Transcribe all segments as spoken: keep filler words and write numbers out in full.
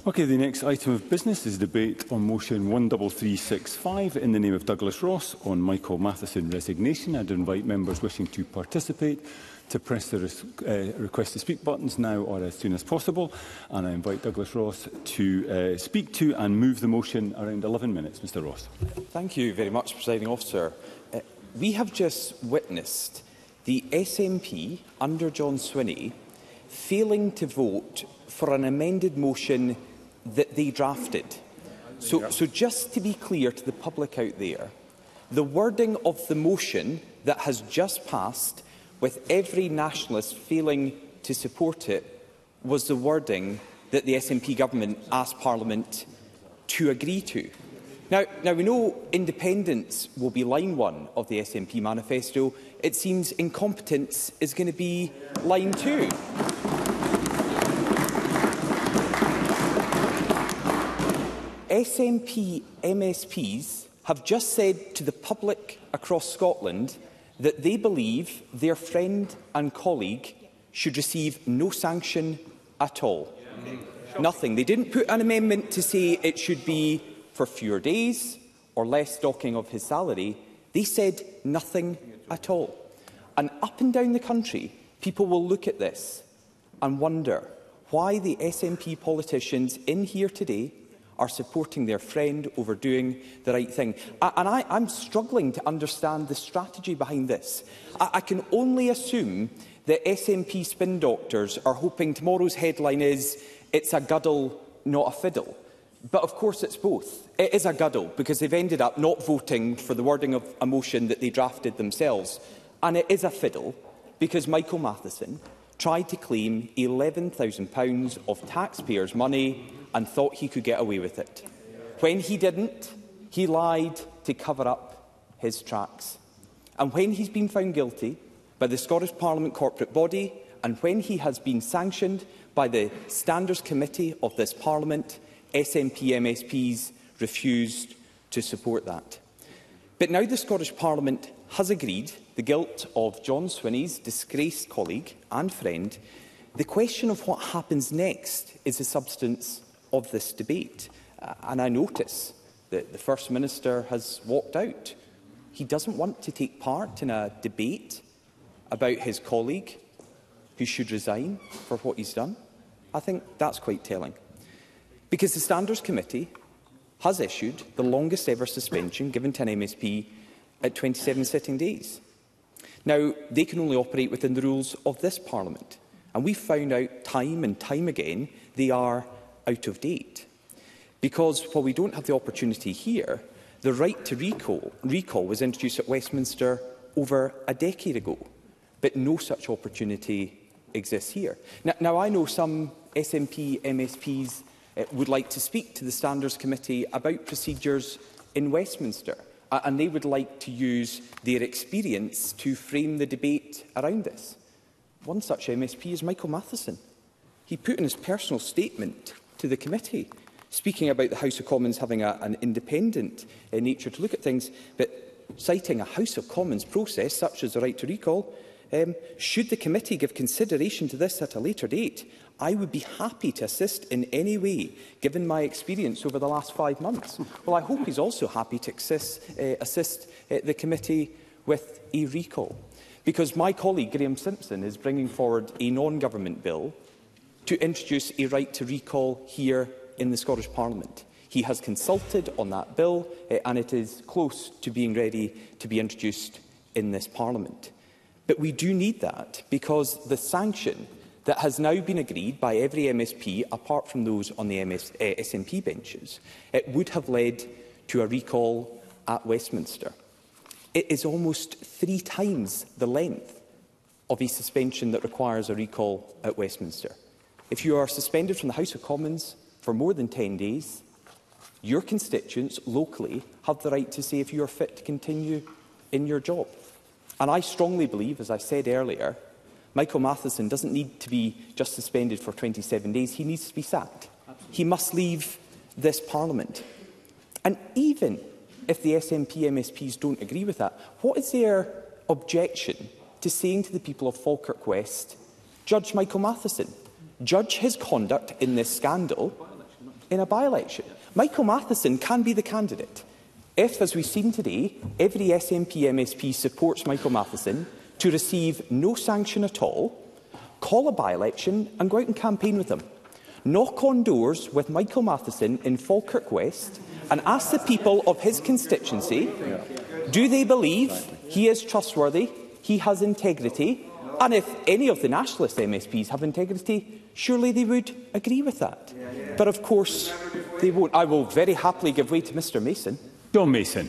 Okay, the next item of business is debate on motion one three three six five in the name of Douglas Ross on Michael Matheson resignation. I'd invite members wishing to participate to press the uh, request to speak buttons now or as soon as possible. And I invite Douglas Ross to uh, speak to and move the motion around eleven minutes. Mr Ross. Thank you very much, Presiding Officer. Uh, we have just witnessed the S N P under John Swinney failing to vote for an amended motion that they drafted. So, so just to be clear to the public out there, the wording of the motion that has just passed, with every nationalist failing to support it, was the wording that the S N P government asked Parliament to agree to. Now, now we know independence will be line one of the S N P manifesto. It seems incompetence is going to be line two. S N P M S Ps have just said to the public across Scotland that they believe their friend and colleague should receive no sanction at all. Yeah. Nothing. They didn't put an amendment to say it should be for fewer days or less docking of his salary. They said nothing at all. And up and down the country, people will look at this and wonder why the S N P politicians in here today are supporting their friend over doing the right thing. And I, I'm struggling to understand the strategy behind this. I, I can only assume that S N P spin doctors are hoping tomorrow's headline is, "It's a guddle, not a fiddle." But of course it's both. It is a guddle because they've ended up not voting for the wording of a motion that they drafted themselves. And it is a fiddle because Michael Matheson tried to claim eleven thousand pounds of taxpayers' money and thought he could get away with it. When he didn't, he lied to cover up his tracks. And when he's been found guilty by the Scottish Parliament corporate body, and when he has been sanctioned by the Standards Committee of this Parliament, S N P M S Ps refused to support that. But now the Scottish Parliament has agreed the guilt of John Swinney's disgraced colleague and friend. The question of what happens next is the substance of this debate. Uh, and I notice that the First Minister has walked out. He doesn't want to take part in a debate about his colleague who should resign for what he's done. I think that's quite telling. Because the Standards Committee has issued the longest ever suspension given to an M S P at twenty-seven sitting days. Now, they can only operate within the rules of this Parliament. And we've found out time and time again they are out of date. Because while we don't have the opportunity here, the right to recall, recall was introduced at Westminster over a decade ago. But no such opportunity exists here. Now, now I know some S N P M S Ps uh, would like to speak to the Standards Committee about procedures in Westminster. Uh, and they would like to use their experience to frame the debate around this. One such M S P is Michael Matheson. He put in his personal statement to the committee, speaking about the House of Commons having a, an independent uh, nature to look at things, but citing a House of Commons process, such as the right to recall, um, should the committee give consideration to this at a later date, I would be happy to assist in any way, given my experience over the last five months. Well, I hope he's also happy to assist, uh, assist uh, the committee with a recall, because my colleague Graham Simpson is bringing forward a non-government bill to introduce a right to recall here in the Scottish Parliament. He has consulted on that bill uh, and it is close to being ready to be introduced in this Parliament. But we do need that because the sanction that has now been agreed by every M S P, apart from those on the M S, uh, S N P benches, it would have led to a recall at Westminster. It is almost three times the length of a suspension that requires a recall at Westminster. If you are suspended from the House of Commons for more than ten days, your constituents locally have the right to say if you are fit to continue in your job. And I strongly believe, as I said earlier, Michael Matheson doesn't need to be just suspended for twenty-seven days. He needs to be sacked. He must leave this Parliament. And even if the S N P M S Ps don't agree with that, what is their objection to saying to the people of Falkirk West, judge Michael Matheson, judge his conduct in this scandal, in a by-election. Michael Matheson can be the candidate if, as we've seen today, every S N P M S P supports Michael Matheson to receive no sanction at all, call a by-election and go out and campaign with him. Knock on doors with Michael Matheson in Falkirk West and ask the people of his constituency, do they believe he is trustworthy, he has integrity, and if any of the nationalist M S Ps have integrity, surely they would agree with that. But of course, they won't. I will very happily give way to Mr Mason. John Mason.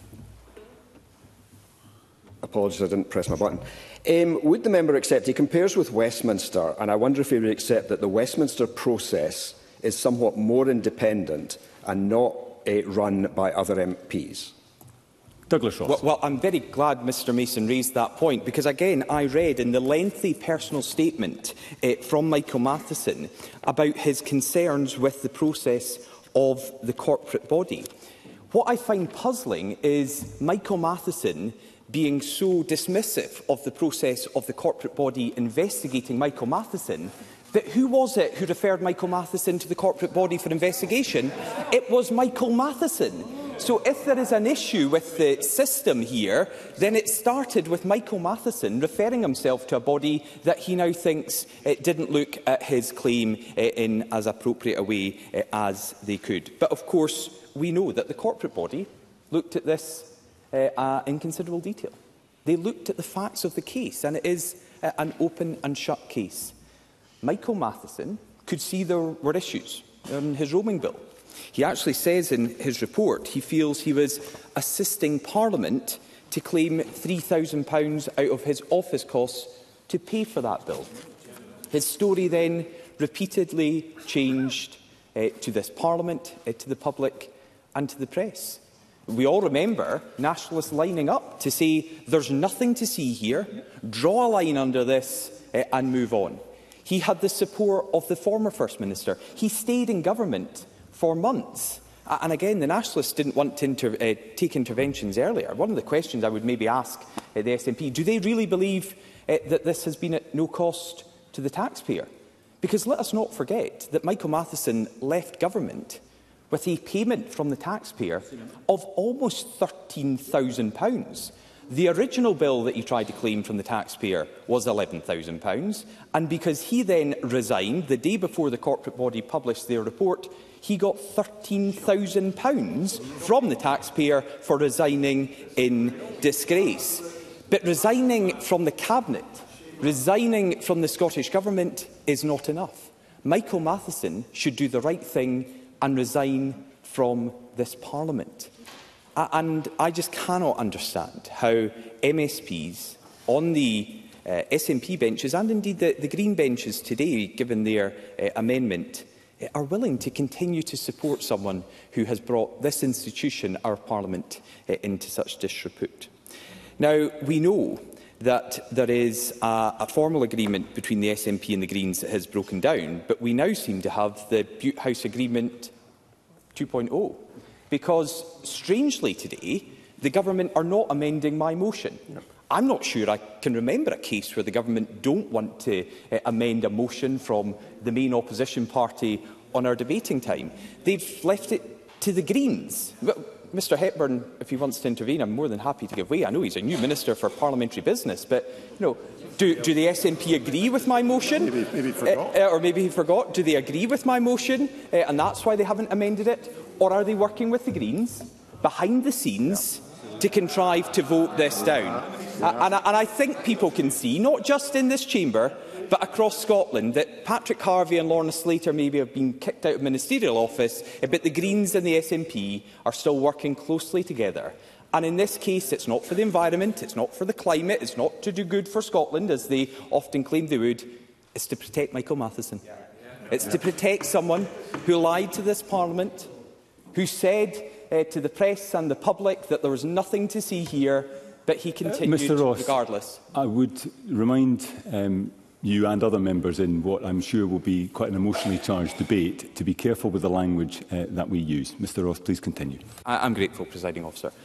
Apologies, I didn't press my button. Um, would the member accept, he compares with Westminster, and I wonder if he would accept that the Westminster process is somewhat more independent and not uh, run by other M Ps? Douglas Ross. Well, well, I'm very glad Mr Mason raised that point, because again, I read in the lengthy personal statement uh, from Michael Matheson about his concerns with the process of the corporate body. What I find puzzling is Michael Matheson being so dismissive of the process of the corporate body investigating Michael Matheson, that who was it who referred Michael Matheson to the corporate body for investigation? It was Michael Matheson. So if there is an issue with the system here, then it started with Michael Matheson referring himself to a body that he now thinks it didn't look at his claim uh, in as appropriate a way uh, as they could. But of course, we know that the corporate body looked at this uh, uh, in considerable detail. They looked at the facts of the case, and it is uh, an open and shut case. Michael Matheson could see there were issues in his roaming bill. He actually says in his report he feels he was assisting Parliament to claim three thousand pounds out of his office costs to pay for that bill. His story then repeatedly changed uh, to this Parliament, uh, to the public and to the press. We all remember nationalists lining up to say there's nothing to see here, draw a line under this uh, and move on. He had the support of the former First Minister. He stayed in government for months. And again, the Nationalists didn't want to inter uh, take interventions earlier. One of the questions I would maybe ask uh, the S N P, do they really believe uh, that this has been at no cost to the taxpayer? Because let us not forget that Michael Matheson left government with a payment from the taxpayer of almost thirteen thousand pounds. The original bill that he tried to claim from the taxpayer was eleven thousand pounds, and because he then resigned the day before the corporate body published their report, he got thirteen thousand pounds from the taxpayer for resigning in disgrace. But resigning from the Cabinet, resigning from the Scottish Government is not enough. Michael Matheson should do the right thing and resign from this Parliament. And I just cannot understand how M S Ps on the uh, S N P benches, and indeed the, the Green benches today, given their uh, amendment, uh, are willing to continue to support someone who has brought this institution, our Parliament, uh, into such disrepute. Now, we know that there is a, a formal agreement between the S N P and the Greens that has broken down, but we now seem to have the Butte House Agreement two point oh. Because, strangely today, the government are not amending my motion. No. I'm not sure I can remember a case where the government don't want to uh, amend a motion from the main opposition party on our debating time. They've left it to the Greens. Well, Mr Hepburn, if he wants to intervene, I'm more than happy to give way. I know he's a new Minister for Parliamentary Business, but you know, do, do the S N P agree with my motion? Maybe, maybe he forgot. Uh, or maybe he forgot. Do they agree with my motion, uh, and that's why they haven't amended it? Or are they working with the Greens, behind the scenes, yeah. to contrive to vote this down? Yeah. Uh, and, and I think people can see, not just in this chamber, but across Scotland, that Patrick Harvey and Lorna Slater maybe have been kicked out of ministerial office, but the Greens and the S N P are still working closely together. And in this case, it's not for the environment, it's not for the climate, it's not to do good for Scotland, as they often claim they would. It's to protect Michael Matheson. It's to protect someone who lied to this Parliament, who said uh, to the press and the public that there was nothing to see here, but he continued uh, Mr Ross, regardless. I would remind um, you and other members in what I'm sure will be quite an emotionally charged debate to be careful with the language uh, that we use. Mr Ross, please continue. I I'm grateful, Presiding Officer.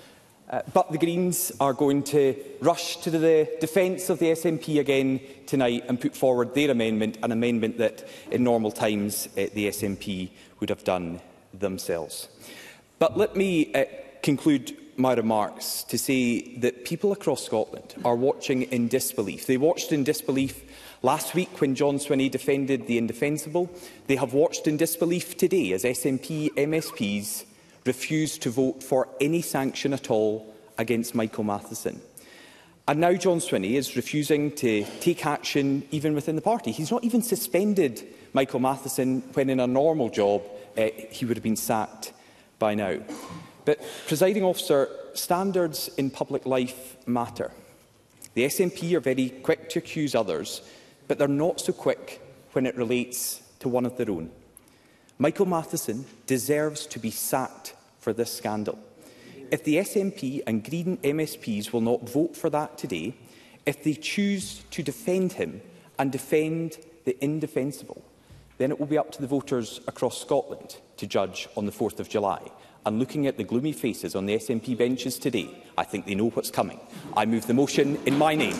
Uh, but the Greens are going to rush to the defence of the S N P again tonight and put forward their amendment, an amendment that in normal times uh, the S N P would have done themselves. But let me uh, conclude my remarks to say that people across Scotland are watching in disbelief. They watched in disbelief last week when John Swinney defended the indefensible. They have watched in disbelief today as S N P M S Ps refuse to vote for any sanction at all against Michael Matheson. And now John Swinney is refusing to take action even within the party. He's not even suspended Michael Matheson when in a normal job uh, he would have been sacked by now. But, Presiding Officer, standards in public life matter. The S N P are very quick to accuse others, but they're not so quick when it relates to one of their own. Michael Matheson deserves to be sacked for this scandal. If the S N P and Green M S Ps will not vote for that today, if they choose to defend him and defend the indefensible, then it will be up to the voters across Scotland to judge on the fourth of July. And looking at the gloomy faces on the S N P benches today, I think they know what's coming. I move the motion in my name.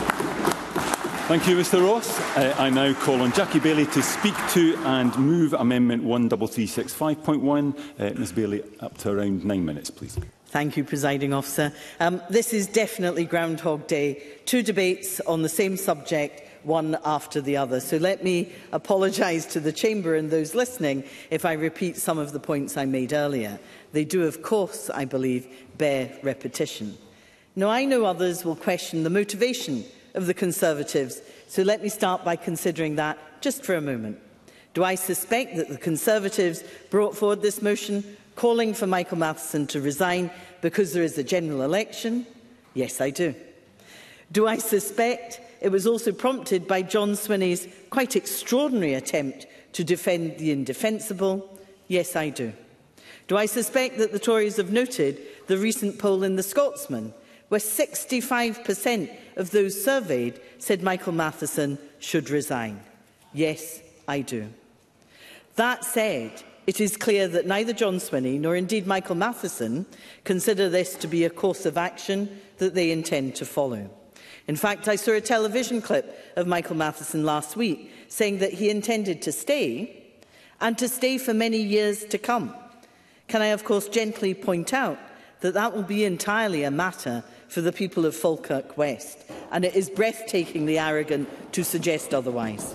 Thank you, Mr Ross. Uh, I now call on Jackie Baillie to speak to and move Amendment one three three six five point one. Uh, Ms Baillie, up to around nine minutes, please. Thank you, Presiding Officer. Um, this is definitely Groundhog Day. Two debates on the same subject, one after the other. So let me apologise to the Chamber and those listening if I repeat some of the points I made earlier. They do, of course, I believe, bear repetition. Now, I know others will question the motivation of the Conservatives, so let me start by considering that just for a moment. Do I suspect that the Conservatives brought forward this motion calling for Michael Matheson to resign because there is a general election? Yes, I do. Do I suspect it was also prompted by John Swinney's quite extraordinary attempt to defend the indefensible? Yes, I do. Do I suspect that the Tories have noted the recent poll in The Scotsman, where sixty-five percent of those surveyed said Michael Matheson should resign? Yes, I do. That said, it is clear that neither John Swinney nor indeed Michael Matheson consider this to be a course of action that they intend to follow. In fact, I saw a television clip of Michael Matheson last week saying that he intended to stay and to stay for many years to come. Can I, of course, gently point out that that will be entirely a matter for the people of Falkirk West, and it is breathtakingly arrogant to suggest otherwise.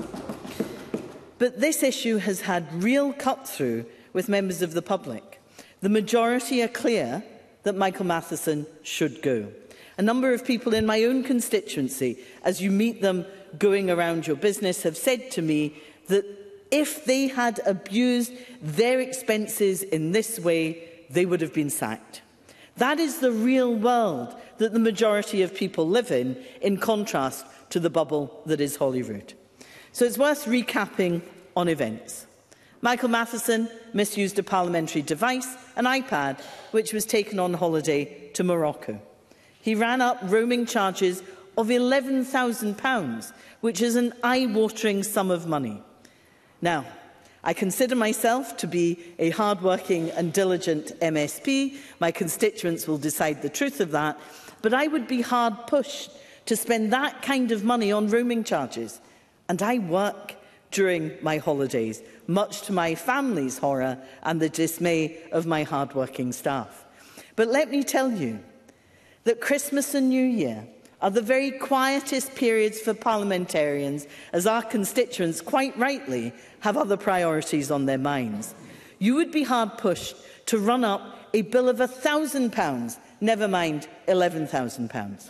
But this issue has had real cut-through with members of the public. The majority are clear that Michael Matheson should go. A number of people in my own constituency, as you meet them going around your business, have said to me that if they had abused their expenses in this way, they would have been sacked. That is the real world that the majority of people live in, in contrast to the bubble that is Holyrood. So it's worth recapping on events. Michael Matheson misused a parliamentary device, an iPad, which was taken on holiday to Morocco. He ran up roaming charges of eleven thousand pounds, which is an eye-watering sum of money. Now, I consider myself to be a hard-working and diligent M S P. My constituents will decide the truth of that, but I would be hard-pushed to spend that kind of money on roaming charges. And I work during my holidays, much to my family's horror and the dismay of my hard-working staff. But let me tell you that Christmas and New Year are the very quietest periods for parliamentarians, as our constituents, quite rightly, have other priorities on their minds. You would be hard-pushed to run up a bill of one thousand pounds, never mind eleven thousand pounds.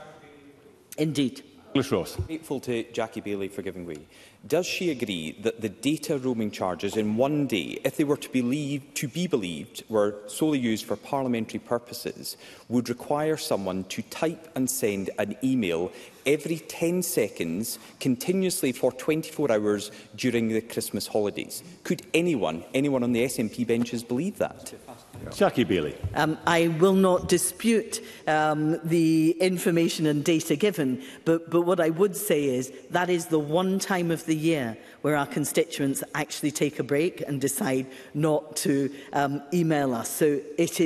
Indeed. Ross. Grateful to Jackie Baillie for giving way. Does she agree that the data roaming charges in one day, if they were to, believe, to be believed, were solely used for parliamentary purposes, would require someone to type and send an email every ten seconds continuously for twenty-four hours during the Christmas holidays? Could anyone, anyone on the S N P benches believe that? Jackie Baillie. Um, I will not dispute um, the information and data given, but, but what I would say is that is the one time of the year where our constituents actually take a break and decide not to um, email us. So it is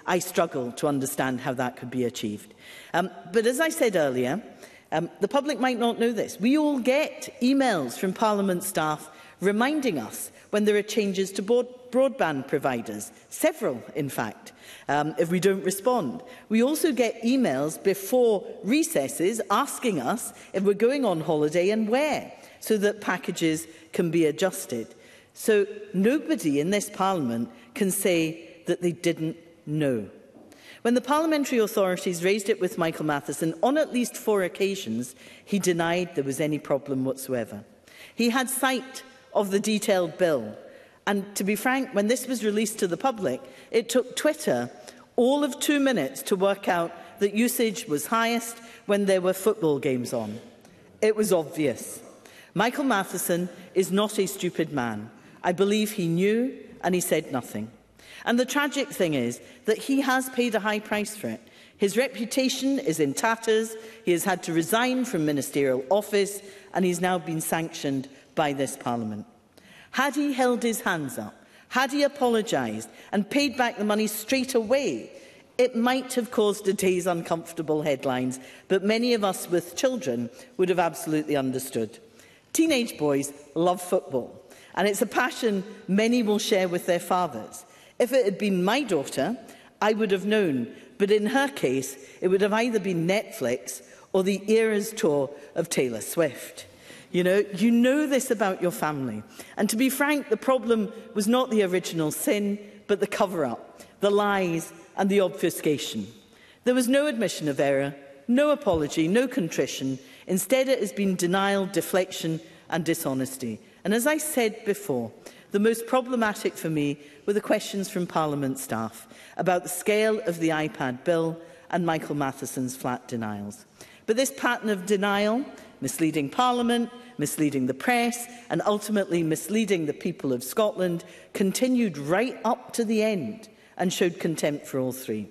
I struggle to understand how that could be achieved. Um, but as I said earlier, um, the public might not know this. We all get emails from Parliament staff reminding us when there are changes to board broadband providers, several in fact, um, if we don't respond. We also get emails before recesses asking us if we're going on holiday and where, so that packages can be adjusted. So nobody in this Parliament can say that they didn't know. When the parliamentary authorities raised it with Michael Matheson, on at least four occasions, he denied there was any problem whatsoever. He had sight of the detailed bill. And to be frank, when this was released to the public, it took Twitter all of two minutes to work out that usage was highest when there were football games on. It was obvious. Michael Matheson is not a stupid man. I believe he knew and he said nothing. And the tragic thing is that he has paid a high price for it. His reputation is in tatters, he has had to resign from ministerial office, and he's now been sanctioned by this Parliament. Had he held his hands up, had he apologised and paid back the money straight away, it might have caused a day's uncomfortable headlines, but many of us with children would have absolutely understood. Teenage boys love football, and it's a passion many will share with their fathers. If it had been my daughter, I would have known, but in her case, it would have either been Netflix or the Eras tour of Taylor Swift. You know, you know this about your family. And to be frank, the problem was not the original sin, but the cover-up, the lies and the obfuscation. There was no admission of error, no apology, no contrition. Instead, it has been denial, deflection and dishonesty. And as I said before, the most problematic for me were the questions from Parliament staff about the scale of the iPad bill and Michael Matheson's flat denials. But this pattern of denial, misleading Parliament, misleading the press and ultimately misleading the people of Scotland, continued right up to the end and showed contempt for all three.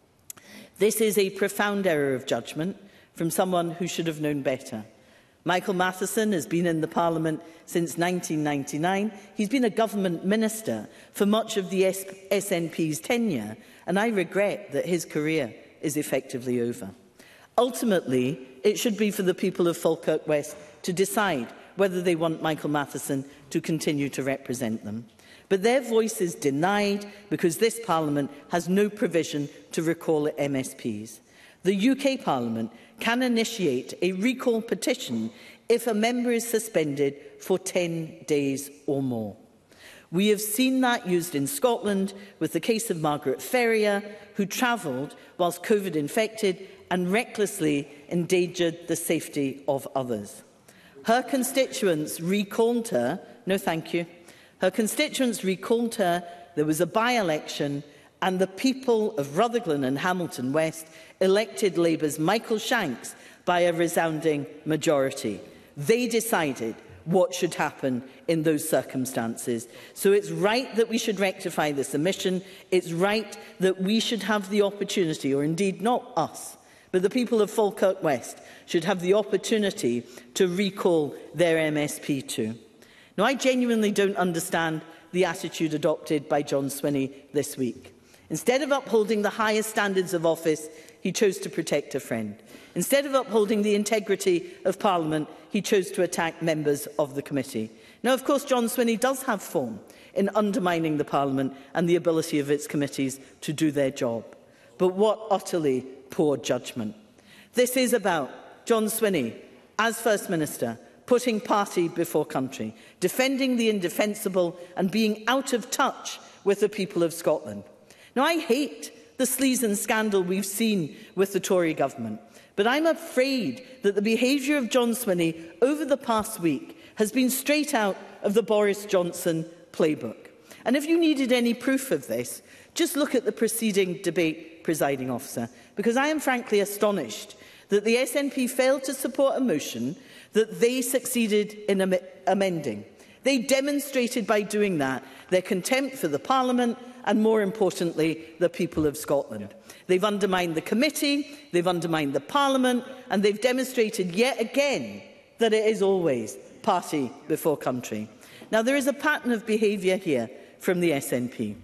This is a profound error of judgment from someone who should have known better. Michael Matheson has been in the Parliament since nineteen ninety-nine. He's been a government minister for much of the S N P's tenure, and I regret that his career is effectively over. Ultimately, it should be for the people of Falkirk West to decide whether they want Michael Matheson to continue to represent them. But their voice is denied because this Parliament has no provision to recall M S Ps. The U K Parliament can initiate a recall petition if a member is suspended for ten days or more. We have seen that used in Scotland with the case of Margaret Ferrier, who travelled whilst COVID infected and recklessly endangered the safety of others. Her constituents recalled her, no thank you, her constituents recalled her, there was a by-election, and the people of Rutherglen and Hamilton West elected Labour's Michael Shanks by a resounding majority. They decided what should happen in those circumstances. So it's right that we should rectify this omission. It's right that we should have the opportunity, or indeed not us, but the people of Falkirk West should have the opportunity to recall their M S P too. Now, I genuinely don't understand the attitude adopted by John Swinney this week. Instead of upholding the highest standards of office, he chose to protect a friend. Instead of upholding the integrity of Parliament, he chose to attack members of the committee. Now, of course, John Swinney does have form in undermining the Parliament and the ability of its committees to do their job. But what utterly poor judgment. This is about John Swinney, as First Minister, putting party before country, defending the indefensible and being out of touch with the people of Scotland. Now, I hate the sleaze and scandal we've seen with the Tory government, but I'm afraid that the behaviour of John Swinney over the past week has been straight out of the Boris Johnson playbook. And if you needed any proof of this, just look at the preceding debate, presiding officer, because I am frankly astonished that the S N P failed to support a motion that they succeeded in am amending. They demonstrated by doing that their contempt for the Parliament and, more importantly, the people of Scotland. They've undermined the committee, they've undermined the Parliament, and they've demonstrated yet again that it is always party before country. Now, there is a pattern of behaviour here from the S N P.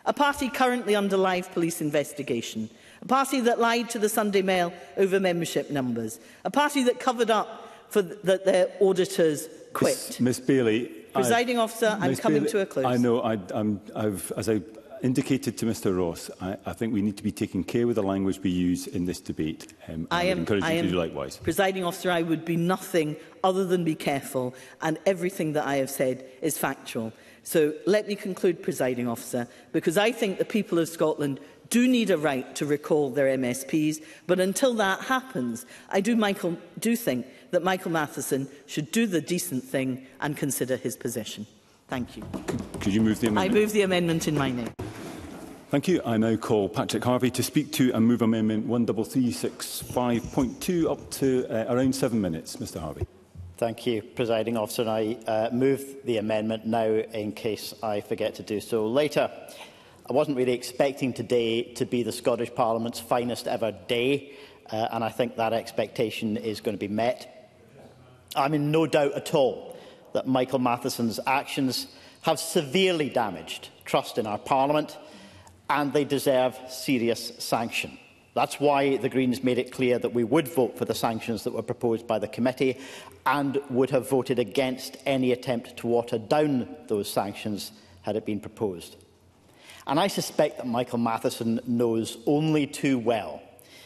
a party currently under live police investigation, a party that lied to the Sunday Mail over membership numbers, a party that covered up for th that their auditors quit. Miss Bailey, Presiding officer, I'm Miss coming Bailey, to a close. I know, I, I'm, I've, as I indicated to Mr Ross, I, I think we need to be taking care with the language we use in this debate. Um, I, I would am, encourage you I to do likewise. Presiding officer, I would be nothing other than be careful, and everything that I have said is factual. So let me conclude, presiding officer, because I think the people of Scotland do need a right to recall their M S Ps, but until that happens, I do, Michael, do think that Michael Matheson should do the decent thing and consider his position. Thank you. Could, could you move the amendment? I move the amendment in my name. Thank you. I now call Patrick Harvey to speak to and move Amendment one three three six five point two up to uh, around seven minutes. Mr Harvey. Thank you, Presiding Officer. And I uh, move the amendment now in case I forget to do so later. I wasn't really expecting today to be the Scottish Parliament's finest ever day, uh, and I think that expectation is going to be met. I'm in no doubt at all that Michael Matheson's actions have severely damaged trust in our Parliament, and they deserve serious sanction. That's why the Greens made it clear that we would vote for the sanctions that were proposed by the committee and would have voted against any attempt to water down those sanctions had it been proposed. And I suspect that Michael Matheson knows only too well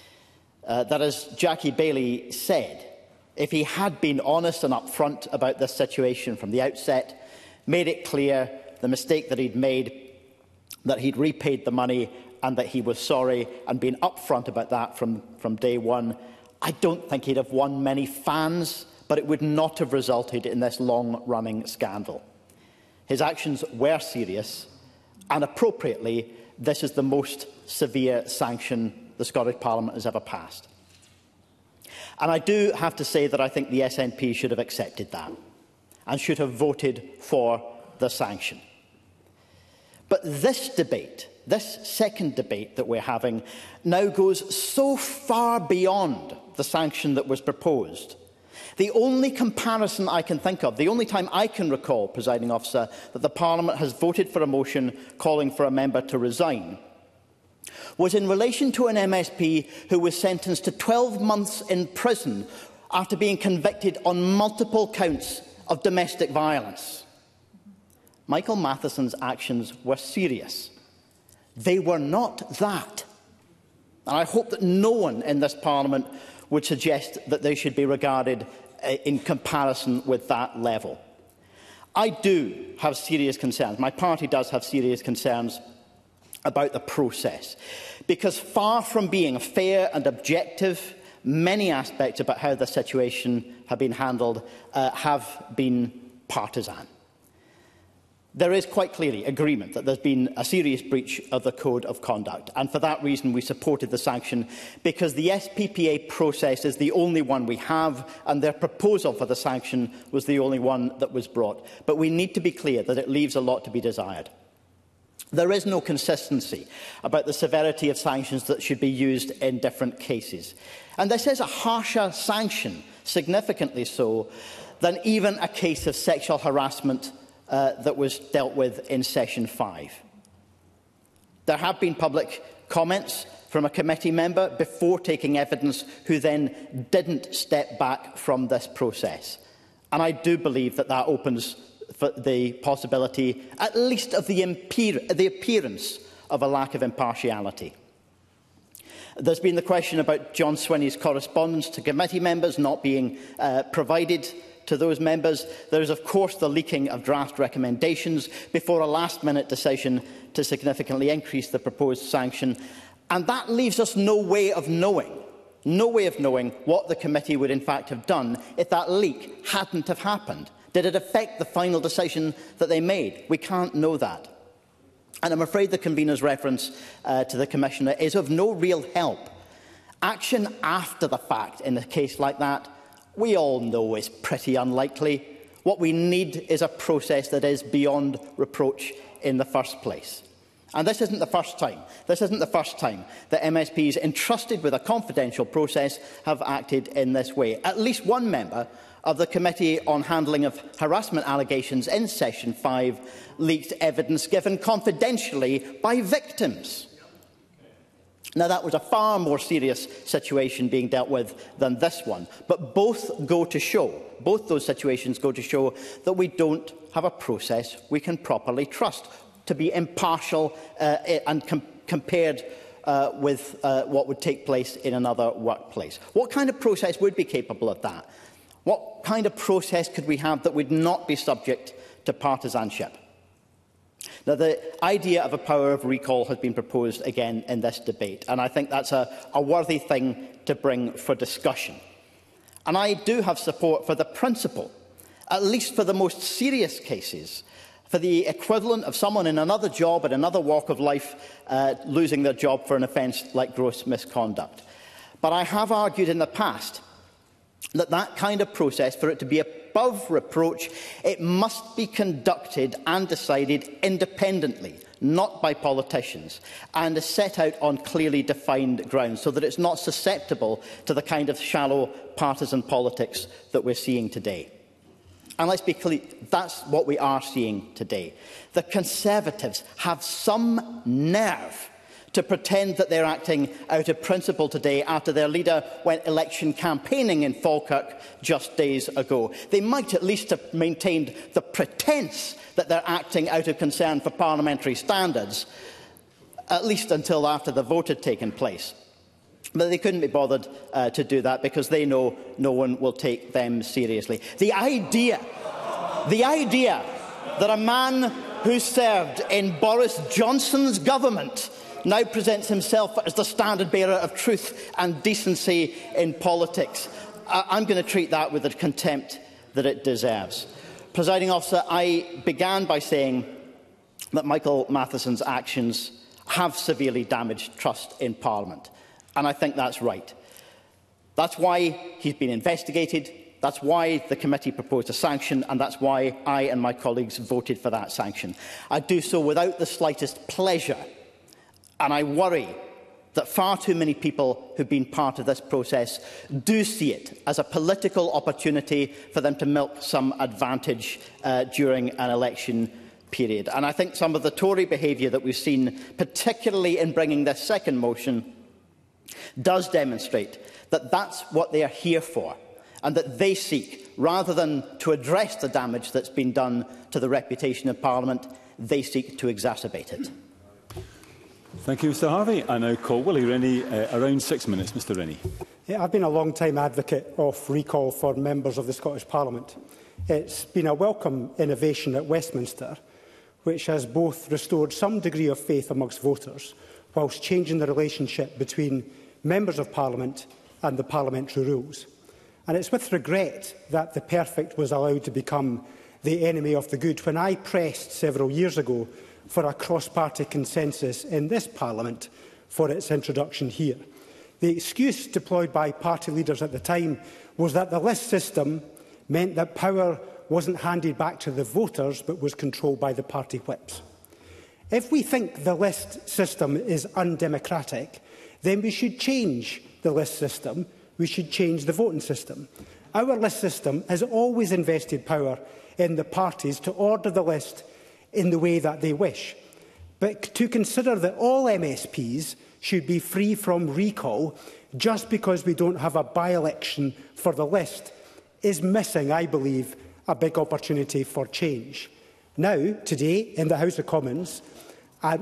uh, that, as Jackie Bailey said, if he had been honest and upfront about this situation from the outset, made it clear the mistake that he'd made, that he'd repaid the money and that he was sorry, and been upfront about that from, from day one, I don't think he'd have won many fans, but it would not have resulted in this long-running scandal. His actions were serious, and appropriately, this is the most severe sanction the Scottish Parliament has ever passed. And I do have to say that I think the S N P should have accepted that and should have voted for the sanction. But this debate, this second debate that we're having, now goes so far beyond the sanction that was proposed. The only comparison I can think of, the only time I can recall, presiding officer, that the Parliament has voted for a motion calling for a member to resign, was in relation to an M S P who was sentenced to twelve months in prison after being convicted on multiple counts of domestic violence. Michael Matheson's actions were serious. They were not that. And I hope that no one in this Parliament would suggest that they should be regarded uh, in comparison with that level. I do have serious concerns. My party does have serious concerns about the process, because far from being fair and objective, many aspects about how the situation have been handled uh, have been partisan. There is quite clearly agreement that there's been a serious breach of the Code of Conduct, and for that reason we supported the sanction, because the S P P A process is the only one we have, and their proposal for the sanction was the only one that was brought. But we need to be clear that it leaves a lot to be desired. There is no consistency about the severity of sanctions that should be used in different cases. And this is a harsher sanction, significantly so, than even a case of sexual harassment Uh, that was dealt with in Session five. There have been public comments from a committee member before taking evidence who then didn't step back from this process. And I do believe that that opens for the possibility, at least of the, the appearance of a lack of impartiality. There's been the question about John Swinney's correspondence to committee members not being uh, provided to those members. There is, of course, the leaking of draft recommendations before a last-minute decision to significantly increase the proposed sanction. And that leaves us no way of knowing, no way of knowing what the committee would in fact have done if that leak hadn't have happened. Did it affect the final decision that they made? We can't know that. And I'm afraid the convener's reference uh, to the Commissioner is of no real help. Action after the fact in a case like that, we all know is pretty unlikely. What we need is a process that is beyond reproach in the first place. And this isn't the first time. This isn't the first time that M S Ps entrusted with a confidential process have acted in this way. At least one member of the Committee on Handling of Harassment Allegations in Session five leaked evidence given confidentially by victims. Now, that was a far more serious situation being dealt with than this one, but both go to show, both those situations go to show that we don't have a process we can properly trust to be impartial uh, and com compared uh, with uh, what would take place in another workplace. What kind of process would be capable of that? What kind of process could we have that would not be subject to partisanship? Now, the idea of a power of recall has been proposed again in this debate, and I think that's a, a worthy thing to bring for discussion. And I do have support for the principle, at least for the most serious cases, for the equivalent of someone in another job at another walk of life uh, losing their job for an offence like gross misconduct. But I have argued in the past that that kind of process, for it to be above reproach, it must be conducted and decided independently, not by politicians, and is set out on clearly defined grounds, so that it's not susceptible to the kind of shallow partisan politics that we're seeing today. And let's be clear, that's what we are seeing today. The Conservatives have some nerve to pretend that they're acting out of principle today after their leader went election campaigning in Falkirk just days ago. They might at least have maintained the pretence that they're acting out of concern for parliamentary standards, at least until after the vote had taken place. But they couldn't be bothered uh, to do that because they know no one will take them seriously. The idea, the idea that a man who served in Boris Johnson's government now presents himself as the standard-bearer of truth and decency in politics, I I'm going to treat that with the contempt that it deserves. Presiding Officer, I began by saying that Michael Matheson's actions have severely damaged trust in Parliament, and I think that's right. That's why he's been investigated, that's why the committee proposed a sanction, and that's why I and my colleagues voted for that sanction. I do so without the slightest pleasure. And I worry that far too many people who have been part of this process do see it as a political opportunity for them to milk some advantage uh, during an election period. And I think some of the Tory behaviour that we've seen, particularly in bringing this second motion, does demonstrate that that's what they are here for, and that they seek, rather than to address the damage that's been done to the reputation of Parliament, they seek to exacerbate it. Thank you, Mr Harvey. I now call Willie Rennie. Uh, around six minutes, Mr Rennie. Yeah, I've been a long-time advocate of recall for members of the Scottish Parliament. It's been a welcome innovation at Westminster, which has both restored some degree of faith amongst voters, whilst changing the relationship between members of Parliament and the parliamentary rules. And it's with regret that the perfect was allowed to become the enemy of the good. When I pressed several years ago for a cross-party consensus in this Parliament for its introduction here, the excuse deployed by party leaders at the time was that the list system meant that power wasn't handed back to the voters but was controlled by the party whips. If we think the list system is undemocratic, then we should change the list system. We should change the voting system. Our list system has always invested power in the parties to order the list in the way that they wish. But to consider that all M S Ps should be free from recall just because we don't have a by-election for the list is missing, I believe, a big opportunity for change. Now, today, in the House of Commons, a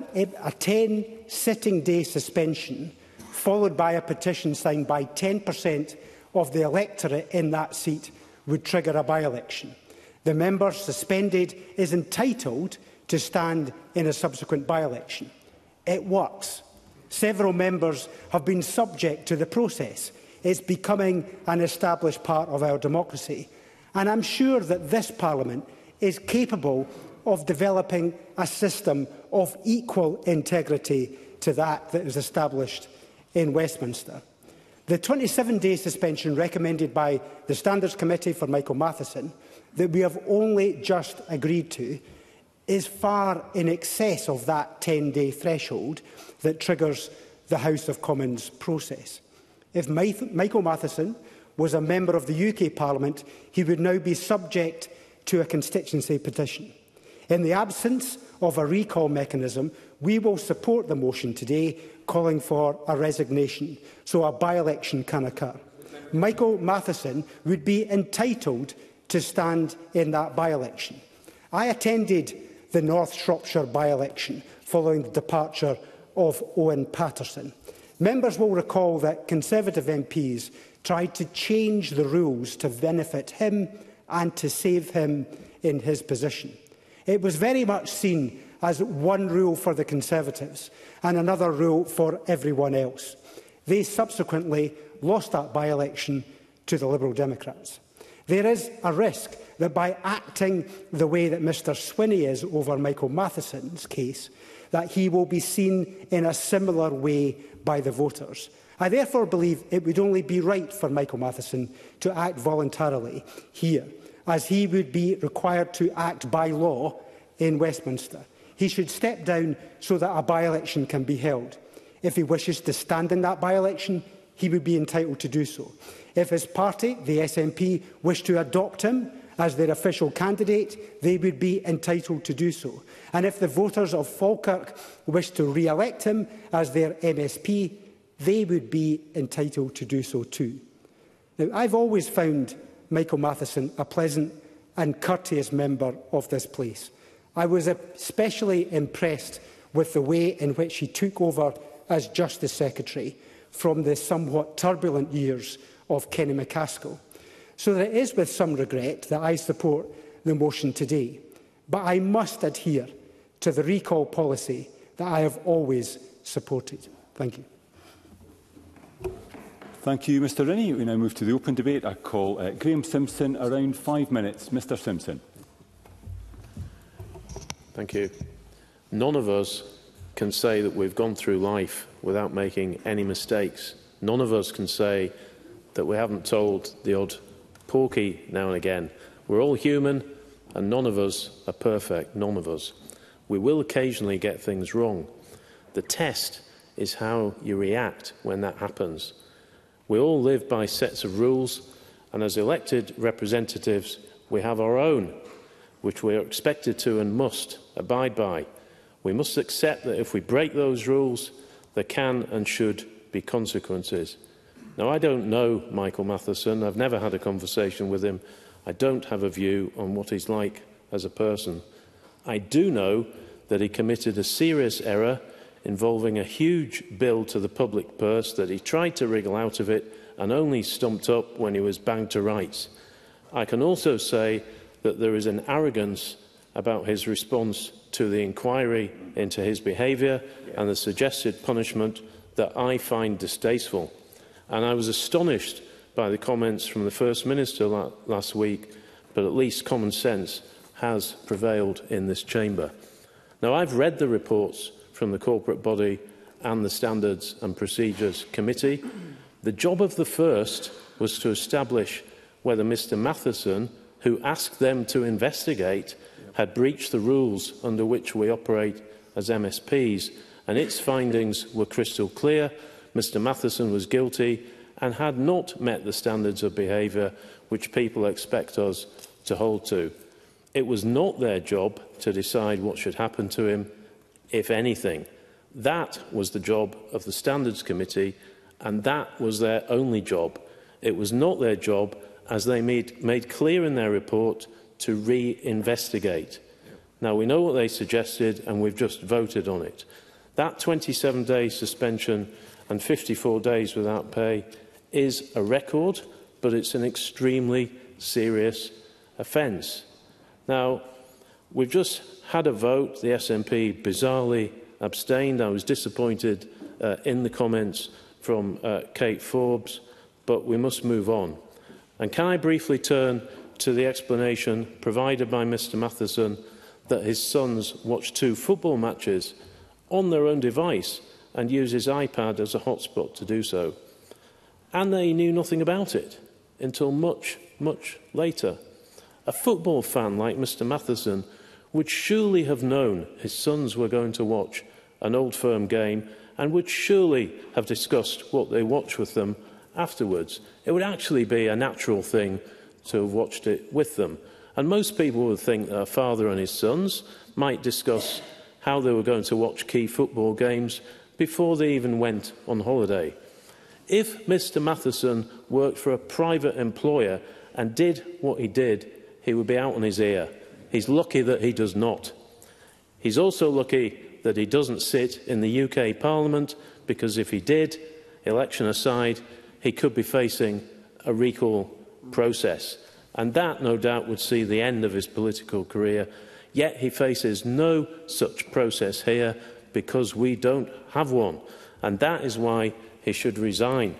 ten sitting day suspension, followed by a petition signed by ten percent of the electorate in that seat, would trigger a by-election. The member suspended is entitled to stand in a subsequent by-election. It works. Several members have been subject to the process. It's becoming an established part of our democracy. And I'm sure that this Parliament is capable of developing a system of equal integrity to that that is established in Westminster. The twenty-seven day suspension recommended by the Standards Committee for Michael Matheson, that we have only just agreed to, is far in excess of that ten day threshold that triggers the House of Commons process. If Michael Matheson was a member of the U K Parliament, he would now be subject to a constituency petition. In the absence of a recall mechanism, we will support the motion today calling for a resignation so a by-election can occur. Michael Matheson would be entitled to stand in that by-election. I attended the North Shropshire by-election following the departure of Owen Patterson. Members will recall that Conservative M Ps tried to change the rules to benefit him and to save him in his position. It was very much seen as one rule for the Conservatives and another rule for everyone else. They subsequently lost that by-election to the Liberal Democrats. There is a risk that by acting the way that Mr Swinney is over Michael Matheson's case, that he will be seen in a similar way by the voters. I therefore believe it would only be right for Michael Matheson to act voluntarily here, as he would be required to act by law in Westminster. He should step down so that a by-election can be held. If he wishes to stand in that by-election, he would be entitled to do so. If his party, the S N P, wish to adopt him as their official candidate, they would be entitled to do so. And if the voters of Falkirk wish to re-elect him as their M S P, they would be entitled to do so too. Now, I've always found Michael Matheson a pleasant and courteous member of this place. I was especially impressed with the way in which he took over as Justice Secretary from the somewhat turbulent years of Kenny MacAskill. So that it is with some regret that I support the motion today. But I must adhere to the recall policy that I have always supported. Thank you. Thank you, Mr Rennie. We now move to the open debate. I call uh, Graham Simpson, around five minutes. Mr Simpson. Thank you. None of us can say that we've gone through life without making any mistakes. None of us can say that we haven't told the odd porky now and again. We're all human, and none of us are perfect, none of us. We will occasionally get things wrong. The test is how you react when that happens. We all live by sets of rules, and as elected representatives, we have our own, which we are expected to and must abide by. We must accept that if we break those rules, there can and should be consequences. Now, I don't know Michael Matheson. I've never had a conversation with him. I don't have a view on what he's like as a person. I do know that he committed a serious error involving a huge bill to the public purse that he tried to wriggle out of it and only stumped up when he was banged to rights. I can also say that there is an arrogance about his response to the inquiry into his behaviour and the suggested punishment that I find distasteful. And I was astonished by the comments from the First Minister la last week, but at least common sense has prevailed in this chamber. Now, I've read the reports from the corporate body and the Standards and Procedures Committee. The job of the first was to establish whether Mr Matheson, who asked them to investigate, had breached the rules under which we operate as M S Ps, and its findings were crystal clear. Mr Matheson was guilty and had not met the standards of behaviour which people expect us to hold to. It was not their job to decide what should happen to him, if anything. That was the job of the Standards Committee, and that was their only job. It was not their job, as they made, made clear in their report, to re-investigate. Now, we know what they suggested, and we've just voted on it. That twenty-seven day suspension and fifty-four days without pay is a record, but it's an extremely serious offence. Now, we've just had a vote. The S N P bizarrely abstained. I was disappointed uh, in the comments from uh, Kate Forbes, but we must move on. And can I briefly turn to the explanation provided by Mr Matheson that his sons watch two football matches on their own device and use his iPad as a hotspot to do so, and they knew nothing about it until much, much later. A football fan like Mr Matheson would surely have known his sons were going to watch an Old Firm game and would surely have discussed what they watch with them afterwards. It would actually be a natural thing to have watched it with them. And most people would think that a father and his sons might discuss how they were going to watch key football games before they even went on holiday. If Mr Matheson worked for a private employer and did what he did, he would be out on his ear. He's lucky that he does not. He's also lucky that he doesn't sit in the U K Parliament, because if he did, election aside, he could be facing a recall process. And that, no doubt, would see the end of his political career. Yet he faces no such process here because we don't have one. And that is why he should resign.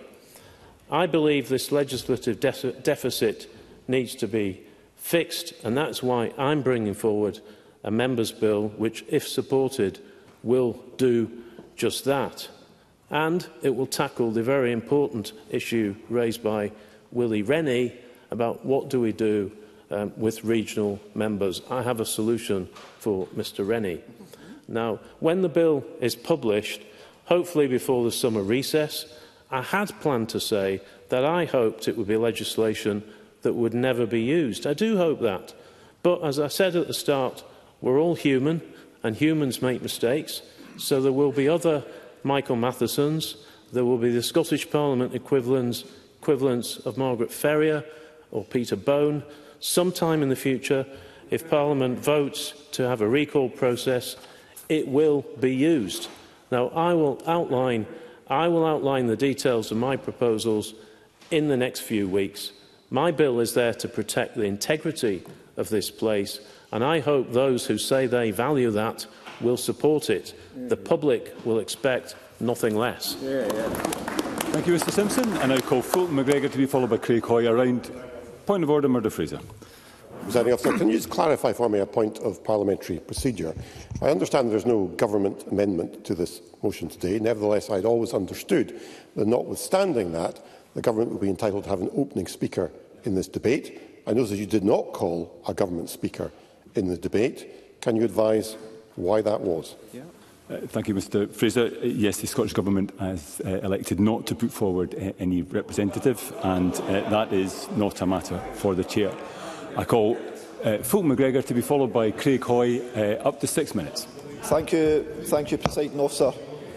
I believe this legislative de- deficit needs to be fixed, and that's why I'm bringing forward a Members' Bill which, if supported, will do just that. And it will tackle the very important issue raised by Willie Rennie about what do we do um, with regional members. I have a solution for Mr Rennie. Now, when the bill is published, hopefully before the summer recess, I had planned to say that I hoped it would be legislation that would never be used. I do hope that. But as I said at the start, we're all human, and humans make mistakes. So there will be other Michael Mathesons, there will be the Scottish Parliament equivalents, equivalents of Margaret Ferrier or Peter Bone. Sometime in the future, if Parliament votes to have a recall process, it will be used. Now, I will outline, I will outline the details of my proposals in the next few weeks. My bill is there to protect the integrity of this place, and I hope those who say they value that will support it. The public will expect nothing less. Yeah, yeah. Thank you, Mr Simpson. And I call Fulton McGregor to be followed by Craig Hoy. Around point of order, Murdo Fraser. Presiding Officer, can you just clarify for me a point of parliamentary procedure? I understand there is no government amendment to this motion today. Nevertheless, I had always understood that, notwithstanding that, the government would be entitled to have an opening speaker in this debate. I know that you did not call a government speaker in the debate. Can you advise why that was? Yeah. Uh, thank you, Mr Fraser. Uh, yes, the Scottish Government has uh, elected not to put forward uh, any representative, and uh, that is not a matter for the Chair. I call uh, Fulton McGregor to be followed by Craig Hoy, uh, up to six minutes. Thank you, thank you, Presiding Officer.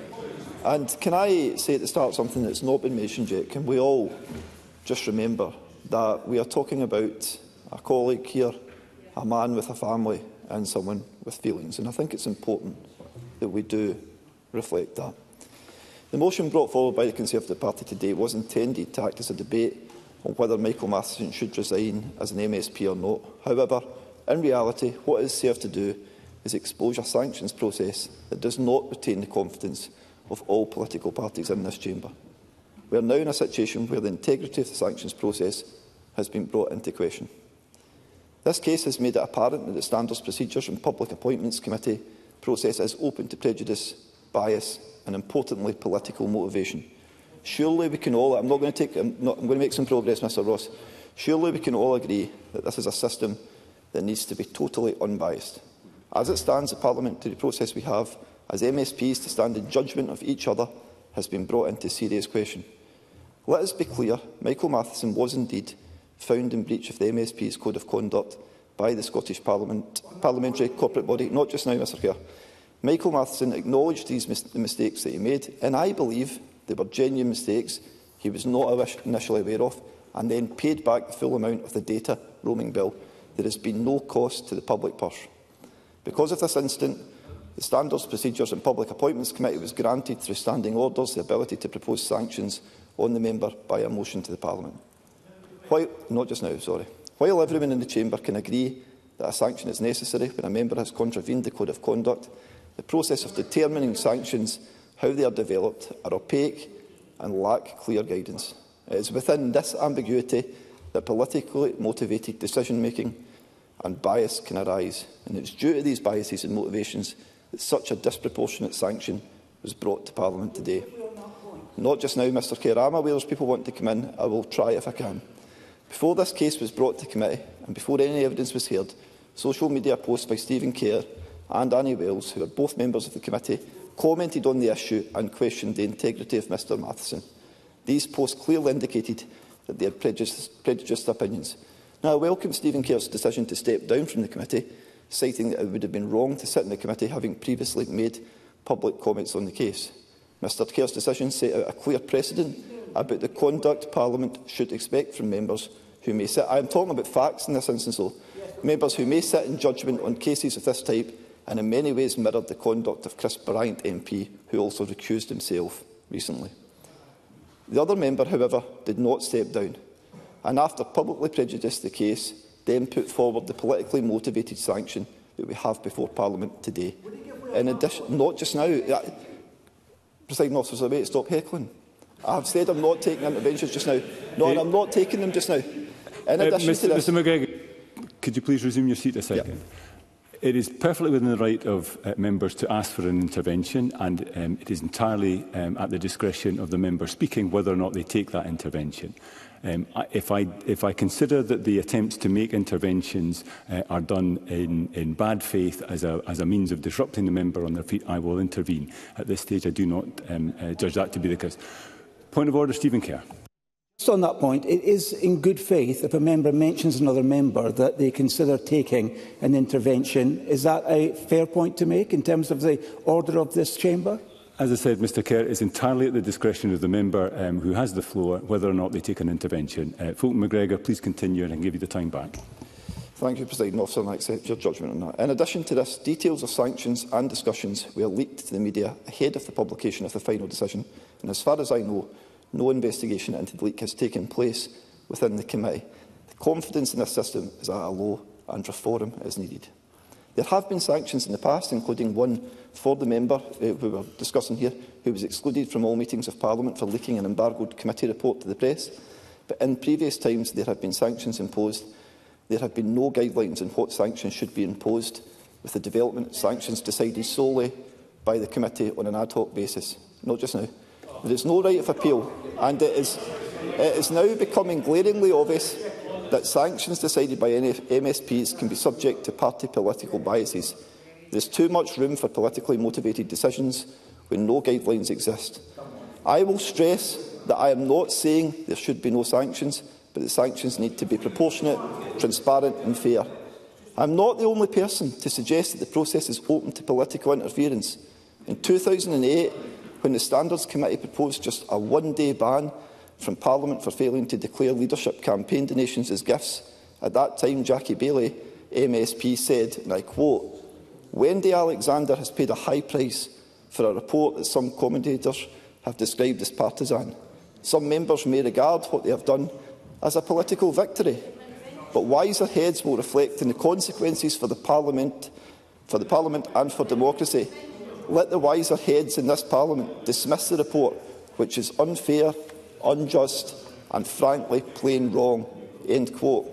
And can I say at the start something that's not been mentioned yet? Can we all just remember that we are talking about a colleague here, a man with a family and someone with feelings, and I think it's important that we do reflect that. The motion brought forward by the Conservative Party today was intended to act as a debate on whether Michael Matheson should resign as an M S P or not. However, in reality, what it is served to do is expose a sanctions process that does not retain the confidence of all political parties in this chamber. We are now in a situation where the integrity of the sanctions process has been brought into question. This case has made it apparent that the Standards Procedures and Public Appointments Committee process is open to prejudice, bias and, importantly, political motivation. Surely we can all, I'm not going to take, I'm, not, I'm going to make some progress, Mr Ross. Surely we can all agree that this is a system that needs to be totally unbiased. As it stands, the parliamentary process we have as M S Ps to stand in judgment of each other has been brought into serious question. Let us be clear, Michael Matheson was indeed found in breach of the M S P's Code of Conduct by the Scottish Parliament, Parliamentary Corporate Body, not just now, Mr Kerr. Michael Matheson acknowledged these mis the mistakes that he made, and I believe they were genuine mistakes he was not initially aware of, and then paid back the full amount of the data roaming bill. There has been no cost to the public purse. Because of this incident, the Standards, Procedures and Public Appointments Committee was granted through standing orders the ability to propose sanctions on the member by a motion to the Parliament. While, not just now, sorry. While everyone in the chamber can agree that a sanction is necessary when a member has contravened the Code of Conduct, the process of determining sanctions, how they are developed, are opaque and lack clear guidance. It is within this ambiguity that politically motivated decision-making and bias can arise, and it is due to these biases and motivations that such a disproportionate sanction was brought to Parliament today. Not just now, Mr Kerr. I'm aware there's people wanting to come in. I will try if I can. Before this case was brought to committee and before any evidence was heard, social media posts by Stephen Kerr and Annie Wells, who are both members of the committee, commented on the issue and questioned the integrity of Mr Matheson. These posts clearly indicated that they had prejudiced, prejudiced opinions. Now, I welcome Stephen Kerr's decision to step down from the committee, citing that it would have been wrong to sit in the committee having previously made public comments on the case. Mr Kerr's decision set out a clear precedent about the conduct Parliament should expect from members who may sit. I am talking about facts in this instance, though. Members who may sit in judgment on cases of this type, and in many ways mirrored the conduct of Chris Bryant M P, who also recused himself recently. The other member, however, did not step down, and after publicly prejudiced the case, then put forward the politically motivated sanction that we have before Parliament today. In addition, not just now. Presiding officers, I wait, stop heckling. I have said I'm not taking interventions just now. No, and I'm not taking them just now. In addition uh, Mister to this, Mister McGregor, could you please resume your seat a second? Yep. It is perfectly within the right of uh, members to ask for an intervention, and um, it is entirely um, at the discretion of the member speaking whether or not they take that intervention. Um, if, I, if I consider that the attempts to make interventions uh, are done in, in bad faith as a, as a means of disrupting the member on their feet, I will intervene. At this stage, I do not um, uh, judge that to be the case. Point of order, Stephen Kerr. Just on that point, it is in good faith if a member mentions another member that they consider taking an intervention. Is that a fair point to make in terms of the order of this chamber? As I said, Mr Kerr, it's entirely at the discretion of the member um, who has the floor whether or not they take an intervention. Uh, Fulton McGregor, please continue and I can give you the time back. Thank you, Presiding Officer, and I accept your judgment on that. In addition to this, details of sanctions and discussions were leaked to the media ahead of the publication of the final decision, and as far as I know, no investigation into the leak has taken place within the committee. The confidence in this system is at a low, and reform is needed. There have been sanctions in the past, including one for the member uh, who we are discussing here, who was excluded from all meetings of Parliament for leaking an embargoed committee report to the press. But in previous times there have been sanctions imposed. There have been no guidelines on what sanctions should be imposed, with the development of sanctions decided solely by the committee on an ad hoc basis. Not just now. There is no right of appeal, and it is, it is now becoming glaringly obvious that sanctions decided by M S Ps can be subject to party political biases. There is too much room for politically motivated decisions when no guidelines exist. I will stress that I am not saying there should be no sanctions, but the sanctions need to be proportionate, transparent and fair. I am not the only person to suggest that the process is open to political interference. In two thousand eight, when the Standards Committee proposed just a one-day ban from Parliament for failing to declare leadership campaign donations as gifts, at that time Jackie Baillie, M S P, said, and I quote, "Wendy Alexander has paid a high price for a report that some commentators have described as partisan. Some members may regard what they have done as a political victory, but wiser heads will reflect on the consequences for the Parliament, for the Parliament and for democracy. Let the wiser heads in this Parliament dismiss the report, which is unfair, unjust and frankly plain wrong." End quote.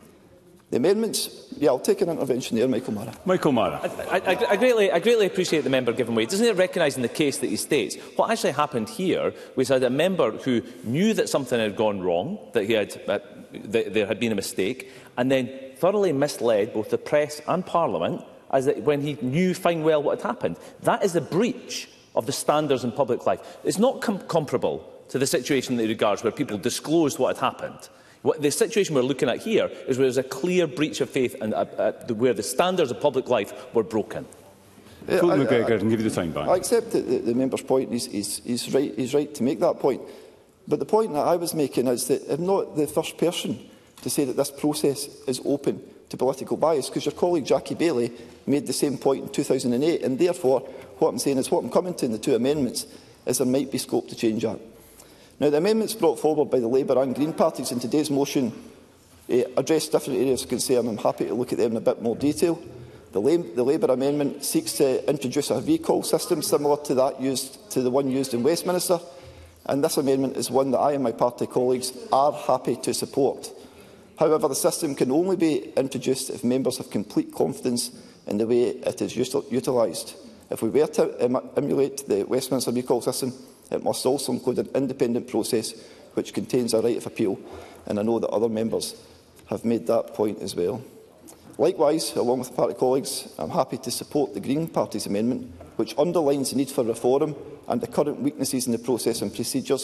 The amendments... Yeah, I'll take an intervention there, Michael Mara. Michael Mara. I, I, I, greatly, I greatly appreciate the member giving way. Doesn't it recognise in the case that he states, what actually happened here was that a member who knew that something had gone wrong, that, he had, uh, that there had been a mistake, and then thoroughly misled both the press and Parliament as that when he knew fine well what had happened. That is a breach of the standards in public life. It's not com comparable to the situation that he regards where people disclosed what had happened. What the situation we're looking at here is where there's a clear breach of faith and uh, uh, where the standards of public life were broken. Yeah, Fulton McGregor, I can give you the time back. I accept the, the member's point. He's, he's, he's, right, he's right to make that point. But the point that I was making is that I'm not the first person to say that this process is open to political bias, because your colleague Jackie Baillie made the same point in two thousand eight, and therefore what I'm saying is what I'm coming to in the two amendments is there might be scope to change that. Now, the amendments brought forward by the Labour and Green parties in today's motion eh, address different areas of concern. I'm happy to look at them in a bit more detail. The, La the Labour amendment seeks to introduce a recall system similar to that used to the one used in Westminster, and this amendment is one that I and my party colleagues are happy to support. However, the system can only be introduced if members have complete confidence in the way it is utilised. If we were to em emulate the Westminster recall system, it must also include an independent process which contains a right of appeal, and I know that other members have made that point as well. Likewise, along with party colleagues, I am happy to support the Green Party's amendment, which underlines the need for reform and the current weaknesses in the process and procedures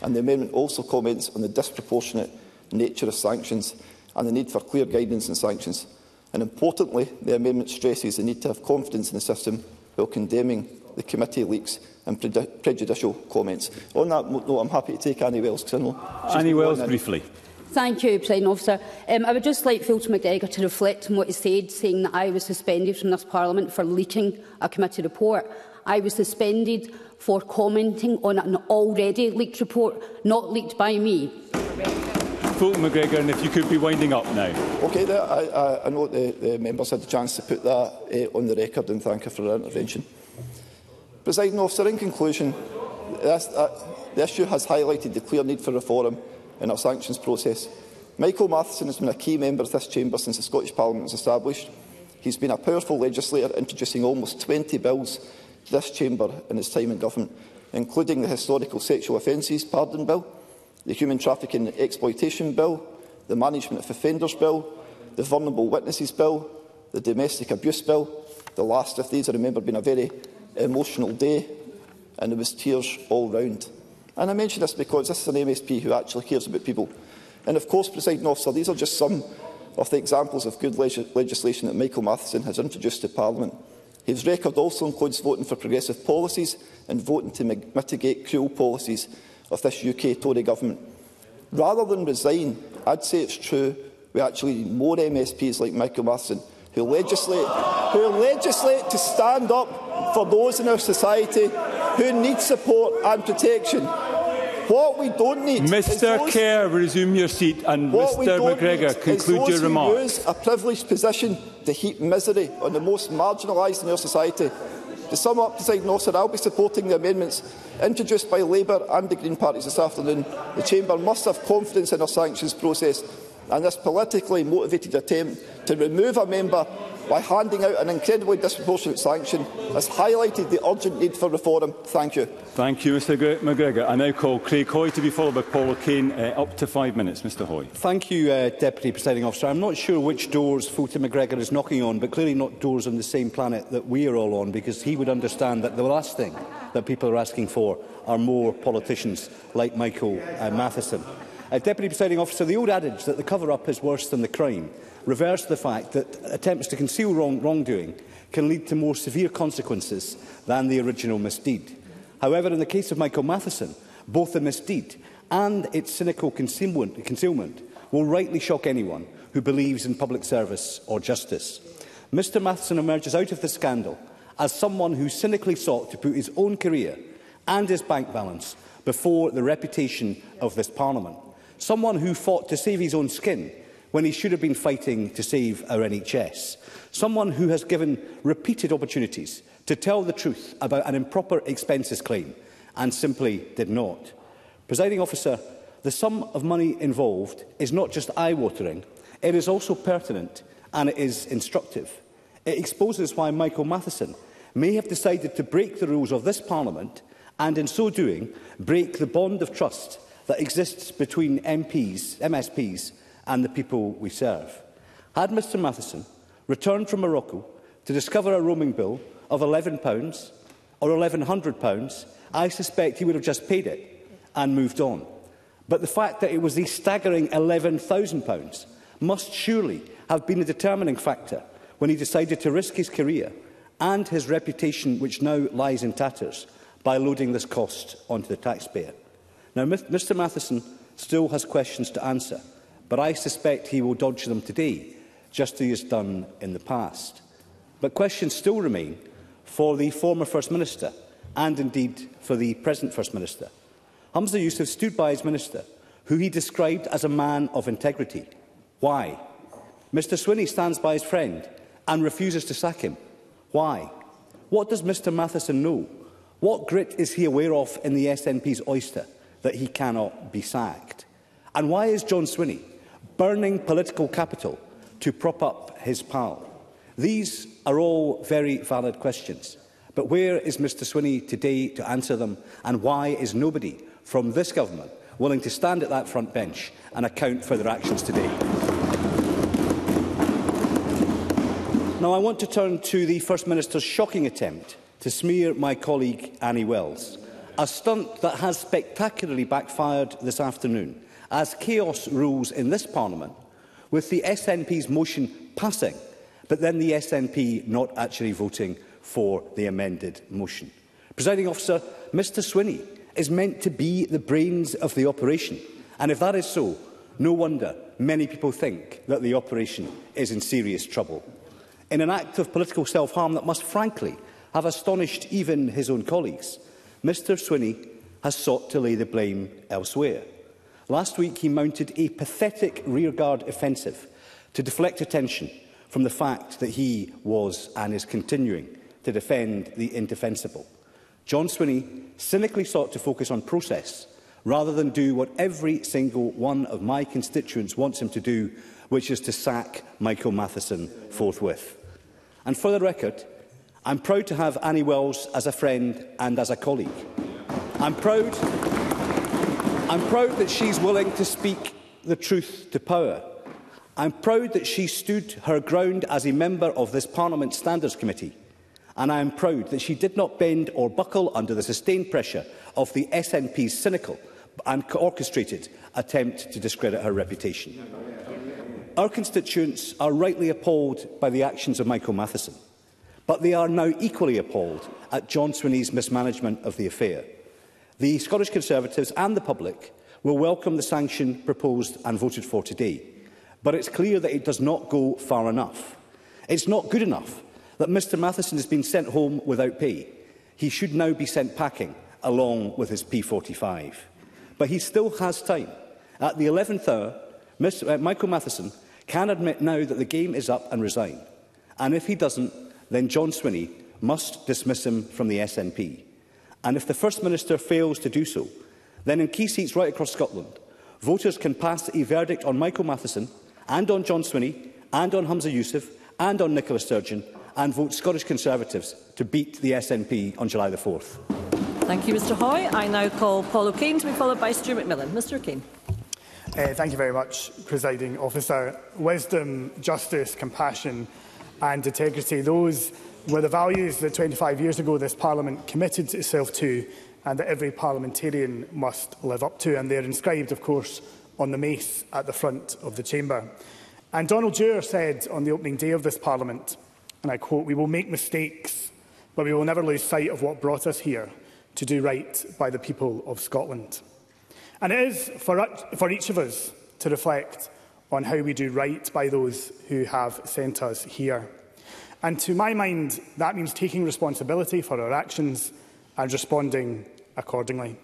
And the amendment also comments on the disproportionate nature of sanctions and the need for clear guidance and sanctions. And importantly, the amendment stresses the need to have confidence in the system while condemning the committee leaks and prejudicial comments. On that note, I'm happy to take Annie Wells. Because I know Annie Wells, briefly. Thank you, President Officer. Um, I would just like Fulton McGregor to reflect on what he said, saying that I was suspended from this Parliament for leaking a committee report. I was suspended for commenting on an already leaked report, not leaked by me. Fulton McGregor, and if you could be winding up now. Okay, there, I, I, I know the, the members had the chance to put that uh, on the record, and thank you for their intervention. Presiding Officer, in conclusion, this, uh, the issue has highlighted the clear need for reform in our sanctions process. Michael Matheson has been a key member of this chamber since the Scottish Parliament was established. He's been a powerful legislator, introducing almost twenty bills to this chamber in his time in government, including the Historical Sexual Offences Pardon Bill, the Human Trafficking and Exploitation Bill, the Management of Offenders Bill, the Vulnerable Witnesses Bill, the Domestic Abuse Bill. The last of these, I remember, being a very emotional day, and there was tears all round. And I mention this because this is an M S P who actually cares about people. And of course, Presiding Officer, these are just some of the examples of good leg legislation that Michael Matheson has introduced to Parliament. His record also includes voting for progressive policies and voting to mitigate cruel policies of this U K Tory government. Rather than resign, I'd say it's true we actually need more M S Ps like Michael Matheson who legislate, who legislate to stand up for those in our society who need support and protection. What we don't need Mr those, Kerr, resume your seat, and Mr McGregor, conclude your remarks. Who use a privileged position to heap misery on the most marginalised in our society. To sum up, Presiding Officer, I'll be supporting the amendments introduced by Labour and the Green Parties this afternoon. The Chamber must have confidence in our sanctions process, and this politically motivated attempt to remove a member by handing out an incredibly disproportionate sanction has highlighted the urgent need for reform. Thank you. Thank you, Mr McGregor. I now call Craig Hoy to be followed by Paul O'Kane. Uh, up to five minutes. Mr Hoy. Thank you, uh, Deputy Presiding Officer. I'm not sure which doors Fulton McGregor is knocking on, but clearly not doors on the same planet that we are all on, because he would understand that the last thing that people are asking for are more politicians like Michael uh, Matheson. Uh, Deputy Presiding Officer, the old adage that the cover-up is worse than the crime reverts to the fact that attempts to conceal wrong wrongdoing can lead to more severe consequences than the original misdeed. However, in the case of Michael Matheson, both the misdeed and its cynical concealment, concealment will rightly shock anyone who believes in public service or justice. Mr Matheson emerges out of the scandal as someone who cynically sought to put his own career and his bank balance before the reputation of this Parliament. Someone who fought to save his own skin when he should have been fighting to save our N H S. Someone who has given repeated opportunities to tell the truth about an improper expenses claim and simply did not. Presiding Officer, the sum of money involved is not just eye-watering, it is also pertinent and it is instructive. It exposes why Michael Matheson may have decided to break the rules of this Parliament and, in so doing, break the bond of trust that exists between M Ps, M S Ps and the people we serve. Had Mr Matheson returned from Morocco to discover a roaming bill of eleven pounds or eleven hundred pounds, I suspect he would have just paid it and moved on. But the fact that it was the staggering eleven thousand pounds must surely have been a determining factor when he decided to risk his career and his reputation, which now lies in tatters, by loading this cost onto the taxpayer. Now, Mr Matheson still has questions to answer, but I suspect he will dodge them today, just as he has done in the past. But questions still remain for the former First Minister, and indeed for the present First Minister. Humza Yousaf stood by his Minister, who he described as a man of integrity. Why? Mr Swinney stands by his friend and refuses to sack him. Why? What does Mr Matheson know? What grit is he aware of in the S N P's oyster that he cannot be sacked? And why is John Swinney burning political capital to prop up his pal? These are all very valid questions. But where is Mr Swinney today to answer them? And why is nobody from this government willing to stand at that front bench and account for their actions today? Now, I want to turn to the First Minister's shocking attempt to smear my colleague Annie Wells A stunt that has spectacularly backfired this afternoon, as chaos rules in this Parliament, with the S N P's motion passing, but then the S N P not actually voting for the amended motion. Presiding Officer, Mr Swinney is meant to be the brains of the operation, and if that is so, no wonder many people think that the operation is in serious trouble. In an act of political self-harm that must frankly have astonished even his own colleagues, Mr Swinney has sought to lay the blame elsewhere. Last week he mounted a pathetic rearguard offensive to deflect attention from the fact that he was and is continuing to defend the indefensible. John Swinney cynically sought to focus on process rather than do what every single one of my constituents wants him to do, which is to sack Michael Matheson forthwith. And for the record, I'm proud to have Annie Wells as a friend and as a colleague. I'm proud, I'm proud that she's willing to speak the truth to power. I'm proud that she stood her ground as a member of this Parliament Standards Committee. And I am proud that she did not bend or buckle under the sustained pressure of the S N P's cynical and orchestrated attempt to discredit her reputation. Our constituents are rightly appalled by the actions of Michael Matheson, but they are now equally appalled at John Swinney's mismanagement of the affair. The Scottish Conservatives and the public will welcome the sanction proposed and voted for today, but it's clear that it does not go far enough. It's not good enough that Mr Matheson has been sent home without pay. He should now be sent packing along with his P forty-five. But he still has time. At the eleventh hour, Mister Uh, Michael Matheson can admit now that the game is up and resign. And if he doesn't, then John Swinney must dismiss him from the S N P. And if the First Minister fails to do so, then in key seats right across Scotland, voters can pass a verdict on Michael Matheson and on John Swinney and on Humza Yousaf and on Nicola Sturgeon and vote Scottish Conservatives to beat the S N P on July the fourth. Thank you, Mr Hoy. I now call Paul O'Kane to be followed by Stuart McMillan. Mr O'Kane. Uh, thank you very much, Presiding Officer. Wisdom, justice, compassion and integrity, those were the values that twenty-five years ago this Parliament committed itself to and that every parliamentarian must live up to. And they are inscribed, of course, on the mace at the front of the chamber. And Donald Dewar said on the opening day of this Parliament, and I quote, "We will make mistakes, but we will never lose sight of what brought us here, to do right by the people of Scotland." And it is for, for each of us to reflect on how we do right by those who have sent us here. And to my mind, that means taking responsibility for our actions and responding accordingly.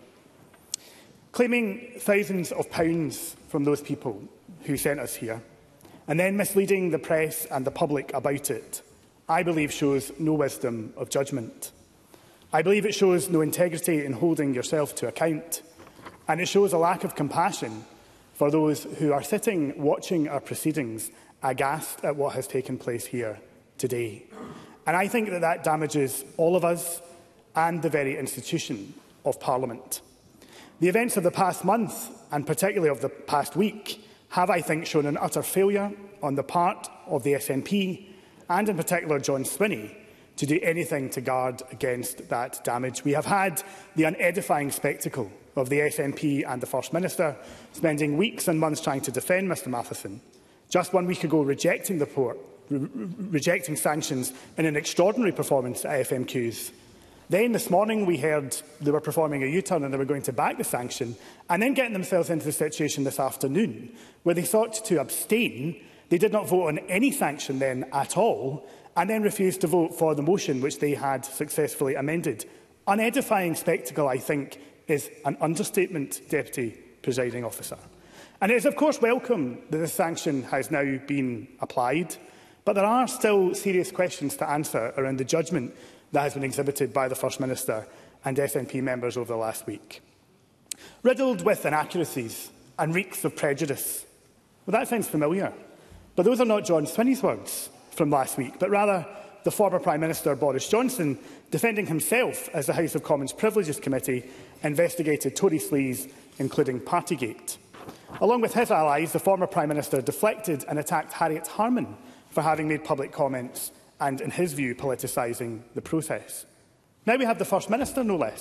Claiming thousands of pounds from those people who sent us here, and then misleading the press and the public about it, I believe shows no wisdom of judgment. I believe it shows no integrity in holding yourself to account, and it shows a lack of compassion for those who are sitting watching our proceedings aghast at what has taken place here today. And I think that that damages all of us and the very institution of Parliament. The events of the past month, and particularly of the past week, have, I think, shown an utter failure on the part of the S N P, and in particular John Swinney, to do anything to guard against that damage. We have had the unedifying spectacle of the S N P and the First Minister spending weeks and months trying to defend Mr Matheson, just one week ago rejecting the report, re rejecting sanctions in an extraordinary performance at F M Qs. Then this morning we heard they were performing a U-turn and they were going to back the sanction, and then getting themselves into the situation this afternoon where they sought to abstain. They did not vote on any sanction then at all, and then refused to vote for the motion which they had successfully amended. Unedifying spectacle, I think, is an understatement, Deputy Presiding Officer. And it is, of course, welcome that this sanction has now been applied, but there are still serious questions to answer around the judgment that has been exhibited by the First Minister and S N P members over the last week. Riddled with inaccuracies and reeks of prejudice. Well, that sounds familiar, but those are not John Swinney's words from last week, but rather the former Prime Minister Boris Johnson defending himself as the House of Commons Privileges Committee investigated Tory sleaze, including Partygate. Along with his allies, the former Prime Minister deflected and attacked Harriet Harman for having made public comments and, in his view, politicising the process. Now we have the First Minister, no less,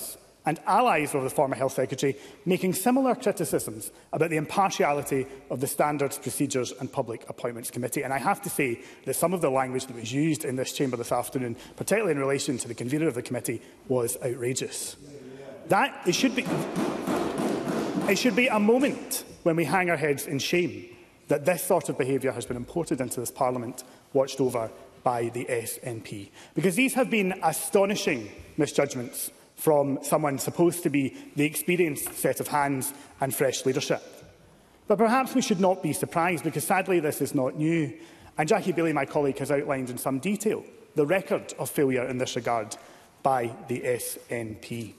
and allies of the former Health Secretary, making similar criticisms about the impartiality of the Standards, Procedures and Public Appointments Committee. And I have to say that some of the language that was used in this chamber this afternoon, particularly in relation to the convener of the committee, was outrageous. That it should be, it should be a moment when we hang our heads in shame that this sort of behaviour has been imported into this Parliament, watched over by the S N P. Because these have been astonishing misjudgments from someone supposed to be the experienced set of hands and fresh leadership. But perhaps we should not be surprised, because sadly this is not new. And Jackie Bailey, my colleague, has outlined in some detail the record of failure in this regard by the S N P.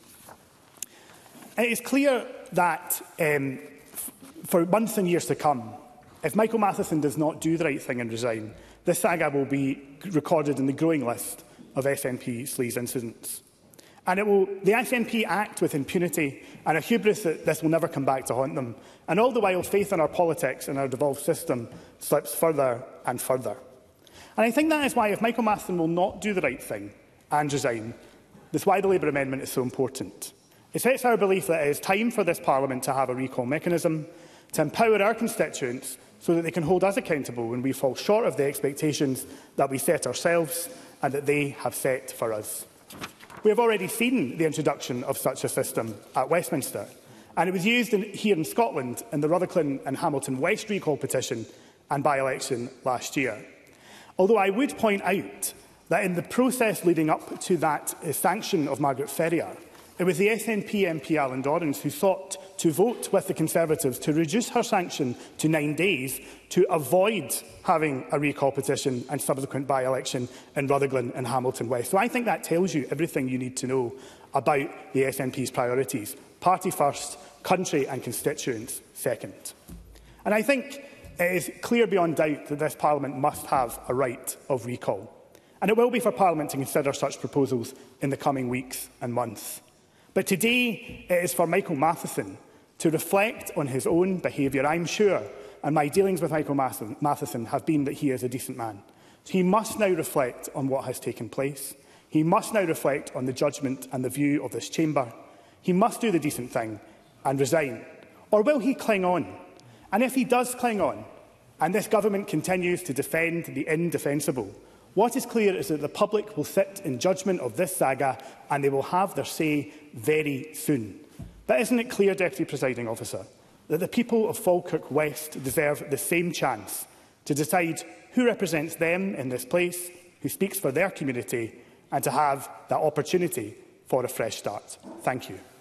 It is clear that um, for months and years to come, if Michael Matheson does not do the right thing and resign, this saga will be recorded in the growing list of S N P sleaze incidents. And it will, the S N P act with impunity and a hubris that this will never come back to haunt them. And all the while, faith in our politics and our devolved system slips further and further. And I think that is why, if Michael Matheson will not do the right thing and resign, that's why the Labour amendment is so important. It sets our belief that it is time for this Parliament to have a recall mechanism, to empower our constituents so that they can hold us accountable when we fall short of the expectations that we set ourselves and that they have set for us. We have already seen the introduction of such a system at Westminster, and it was used in, here in Scotland in the Rutherglen and Hamilton West recall petition and by-election last year. Although I would point out that in the process leading up to that uh, sanction of Margaret Ferrier, it was the S N P M P Alan Dorrans who sought to vote with the Conservatives to reduce her sanction to nine days to avoid having a recall petition and subsequent by-election in Rutherglen and Hamilton West. So I think that tells you everything you need to know about the S N P's priorities. Party first, country and constituents second. And I think it is clear beyond doubt that this Parliament must have a right of recall. And it will be for Parliament to consider such proposals in the coming weeks and months. But today it is for Michael Matheson to reflect on his own behaviour. I'm sure, and my dealings with Michael Matheson have been that he is a decent man. He must now reflect on what has taken place. He must now reflect on the judgment and the view of this chamber. He must do the decent thing and resign. Or will he cling on? And if he does cling on, and this government continues to defend the indefensible, what is clear is that the public will sit in judgment of this saga and they will have their say very soon. But isn't it clear, Deputy Presiding Officer, that the people of Falkirk West deserve the same chance to decide who represents them in this place, who speaks for their community, and to have that opportunity for a fresh start? Thank you.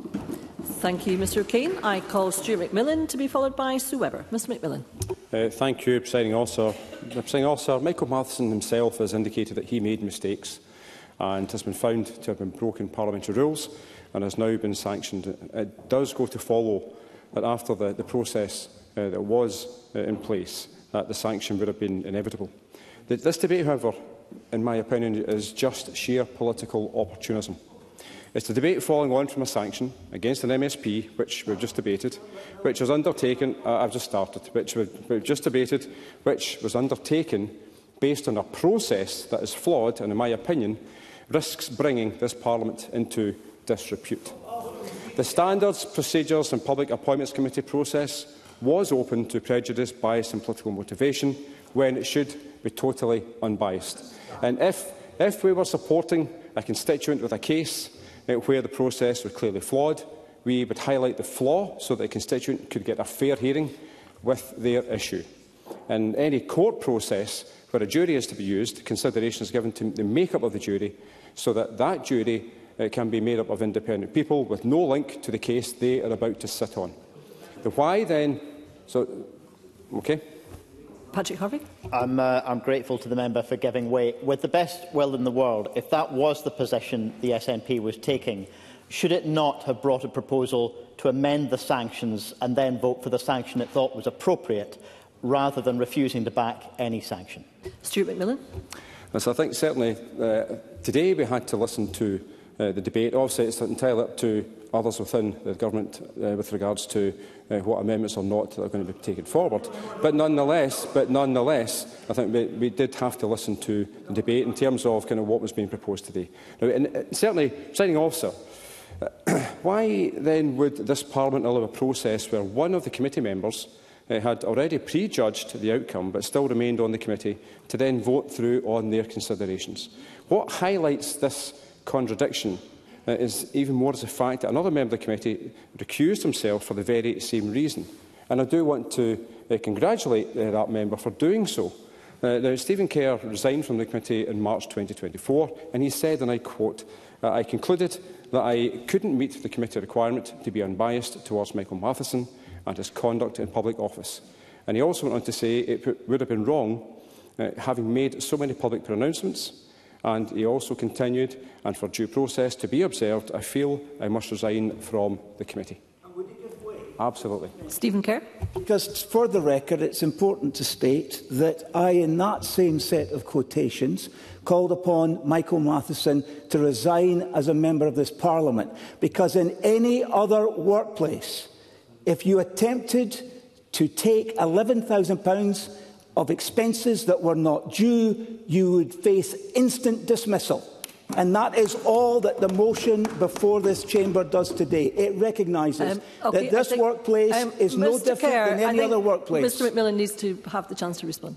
Thank you, Mr O'Kane. I call Stuart McMillan to be followed by Sue Webber. Mr McMillan. Uh, thank you, Presiding Officer. Presiding Officer, Michael Matheson himself has indicated that he made mistakes and has been found to have been broken parliamentary rules and has now been sanctioned. It does go to follow that after the, the process uh, that was uh, in place, that the sanction would have been inevitable. The, this debate, however, in my opinion, is just sheer political opportunism. It's the debate following on from a sanction against an M S P, which we've just debated, which was undertaken, uh, I've just started, which we've, we've just debated, which was undertaken based on a process that is flawed and, in my opinion, risks bringing this Parliament into disrepute. The Standards, Procedures and Public Appointments Committee process was open to prejudice, bias and political motivation when it should be totally unbiased. And if, if we were supporting a constituent with a case where the process was clearly flawed, we would highlight the flaw so that the constituent could get a fair hearing with their issue. In any court process where a jury is to be used, consideration is given to the make-up of the jury so that that jury uh, can be made up of independent people with no link to the case they are about to sit on. The why then... So, okay. Patrick Harvey. I'm, uh, I'm grateful to the member for giving way. With the best will in the world, if that was the position the S N P was taking, should it not have brought a proposal to amend the sanctions and then vote for the sanction it thought was appropriate, rather than refusing to back any sanction? Stuart McMillan. Yes, I think certainly uh, today we had to listen to uh, the debate. Obviously, it's entirely up to others within the government uh, with regards to uh, what amendments or not that are going to be taken forward. But nonetheless, but nonetheless, I think we, we did have to listen to the debate in terms of kind of what was being proposed today. Now, and, uh, certainly, Presiding Officer, Uh, why then would this Parliament allow a process where one of the committee members uh, had already prejudged the outcome but still remained on the committee to then vote through on their considerations? What highlights this contradiction uh, is even more as the fact that another member of the committee recused himself for the very same reason. And I do want to uh, congratulate uh, that member for doing so. Uh, now, Stephen Kerr resigned from the committee in March twenty twenty-four, and he said, and I quote, uh, "I concluded that I couldn't meet the committee requirement to be unbiased towards Michael Matheson and his conduct in public office." And he also went on to say it would have been wrong, uh, having made so many public pronouncements. And he also continued, "And for due process to be observed, I feel I must resign from the committee." Absolutely. Stephen Kerr. Because for the record, it's important to state that I, in that same set of quotations, called upon Michael Matheson to resign as a member of this Parliament. Because in any other workplace, if you attempted to take eleven thousand pounds of expenses that were not due, you would face instant dismissal. And that is all that the motion before this chamber does today. It recognises um, okay, that this think, workplace um, is no Mister different Kerr, than any other workplace. Mister McMillan needs to have the chance to respond.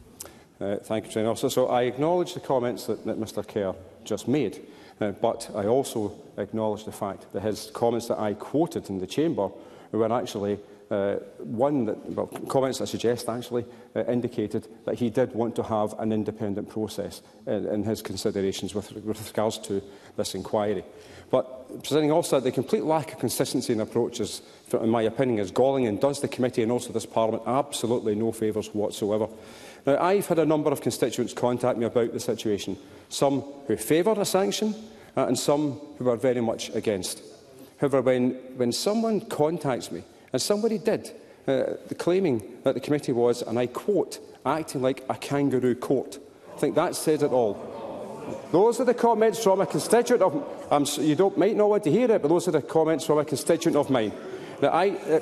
Uh, thank you, President Officer. So I acknowledge the comments that, that Mister Kerr just made, uh, but I also acknowledge the fact that his comments that I quoted in the chamber were actually Uh, one that, well, comments that suggest actually uh, indicated that he did want to have an independent process in, in his considerations with, with regards to this inquiry. But, Presiding Officer, the complete lack of consistency in approaches, in my opinion, is galling and does the committee and also this Parliament absolutely no favours whatsoever. Now, I've had a number of constituents contact me about the situation, some who favour a sanction uh, and some who are very much against. However, when, when someone contacts me, and somebody did, uh, claiming that the committee was, and I quote, acting like a kangaroo court. I think that said it all. Those are the comments from a constituent of um, you don't, might not want to hear it, but those are the comments from a constituent of mine. That I, uh,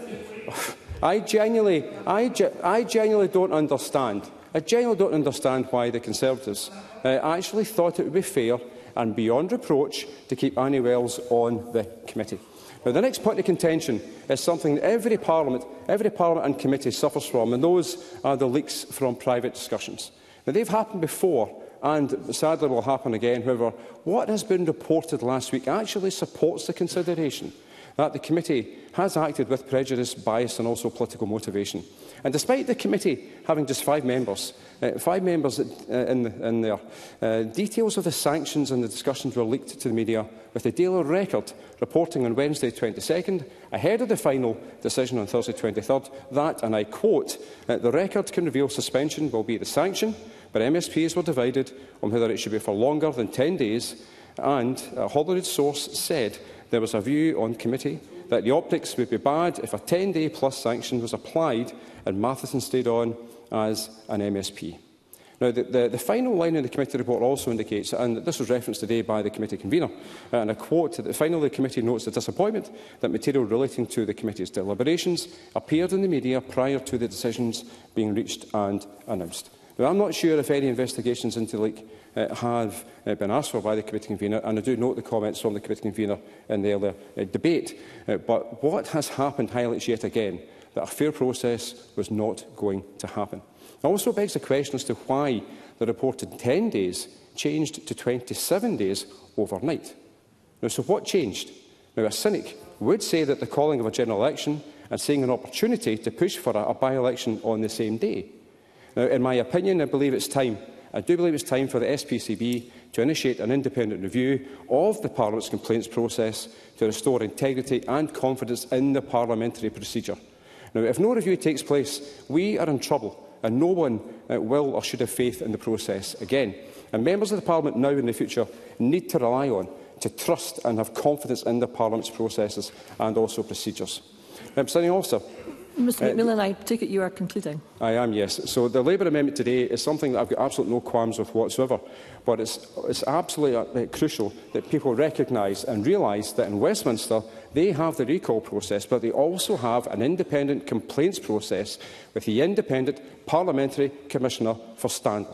I genuinely, I, I genuinely don't understand. I genuinely don't understand why the Conservatives uh, actually thought it would be fair and beyond reproach to keep Annie Wells on the committee. Now, the next point of contention is something that every Parliament, every Parliament and committee suffers from, and those are the leaks from private discussions. Now, they've happened before, and sadly will happen again. However, what has been reported last week actually supports the consideration that the committee has acted with prejudice, bias and also political motivation. And despite the committee having just five members, uh, five members uh, in, in there, uh, details of the sanctions and the discussions were leaked to the media, with the Daily Record reporting on Wednesday twenty-second, ahead of the final decision on Thursday twenty-third, that, and I quote, uh, "The Record can reveal suspension will be the sanction, but M S Ps were divided on whether it should be for longer than ten days, and a Holyrood source said there was a view on committee that the optics would be bad if a ten-day plus sanction was applied and Matheson stayed on as an M S P." Now, the, the, the final line in the committee report also indicates, and this was referenced today by the committee convener, uh, and I quote, that finally the committee notes the disappointment that material relating to the committee's deliberations appeared in the media prior to the decisions being reached and announced. Now, I'm not sure if any investigations into the leak uh, have uh, been asked for by the committee convener, and I do note the comments from the committee convener in the earlier uh, debate. Uh, but what has happened highlights yet again that a fair process was not going to happen. It also begs the question as to why the reported ten days changed to twenty-seven days overnight. Now, so what changed? Now, a cynic would say that the calling of a general election and seeing an opportunity to push for a, a by-election on the same day. Now, in my opinion, I believe it's time. I do believe it's time for the S P C B to initiate an independent review of the Parliament's complaints process to restore integrity and confidence in the parliamentary procedure. Now, if no review takes place, we are in trouble, and no one uh, will or should have faith in the process again. And members of the Parliament now and in the future need to rely on, to trust and have confidence in the Parliament's processes and also procedures. Now, Presiding Officer, Mr McMillan, uh, I take it you are concluding. I am, yes. So the Labour amendment today is something that I've got absolutely no qualms with whatsoever. But it's, it's absolutely uh, crucial that people recognise and realise that in Westminster they have the recall process, but they also have an independent complaints process with the Independent Parliamentary Commissioner for Standards.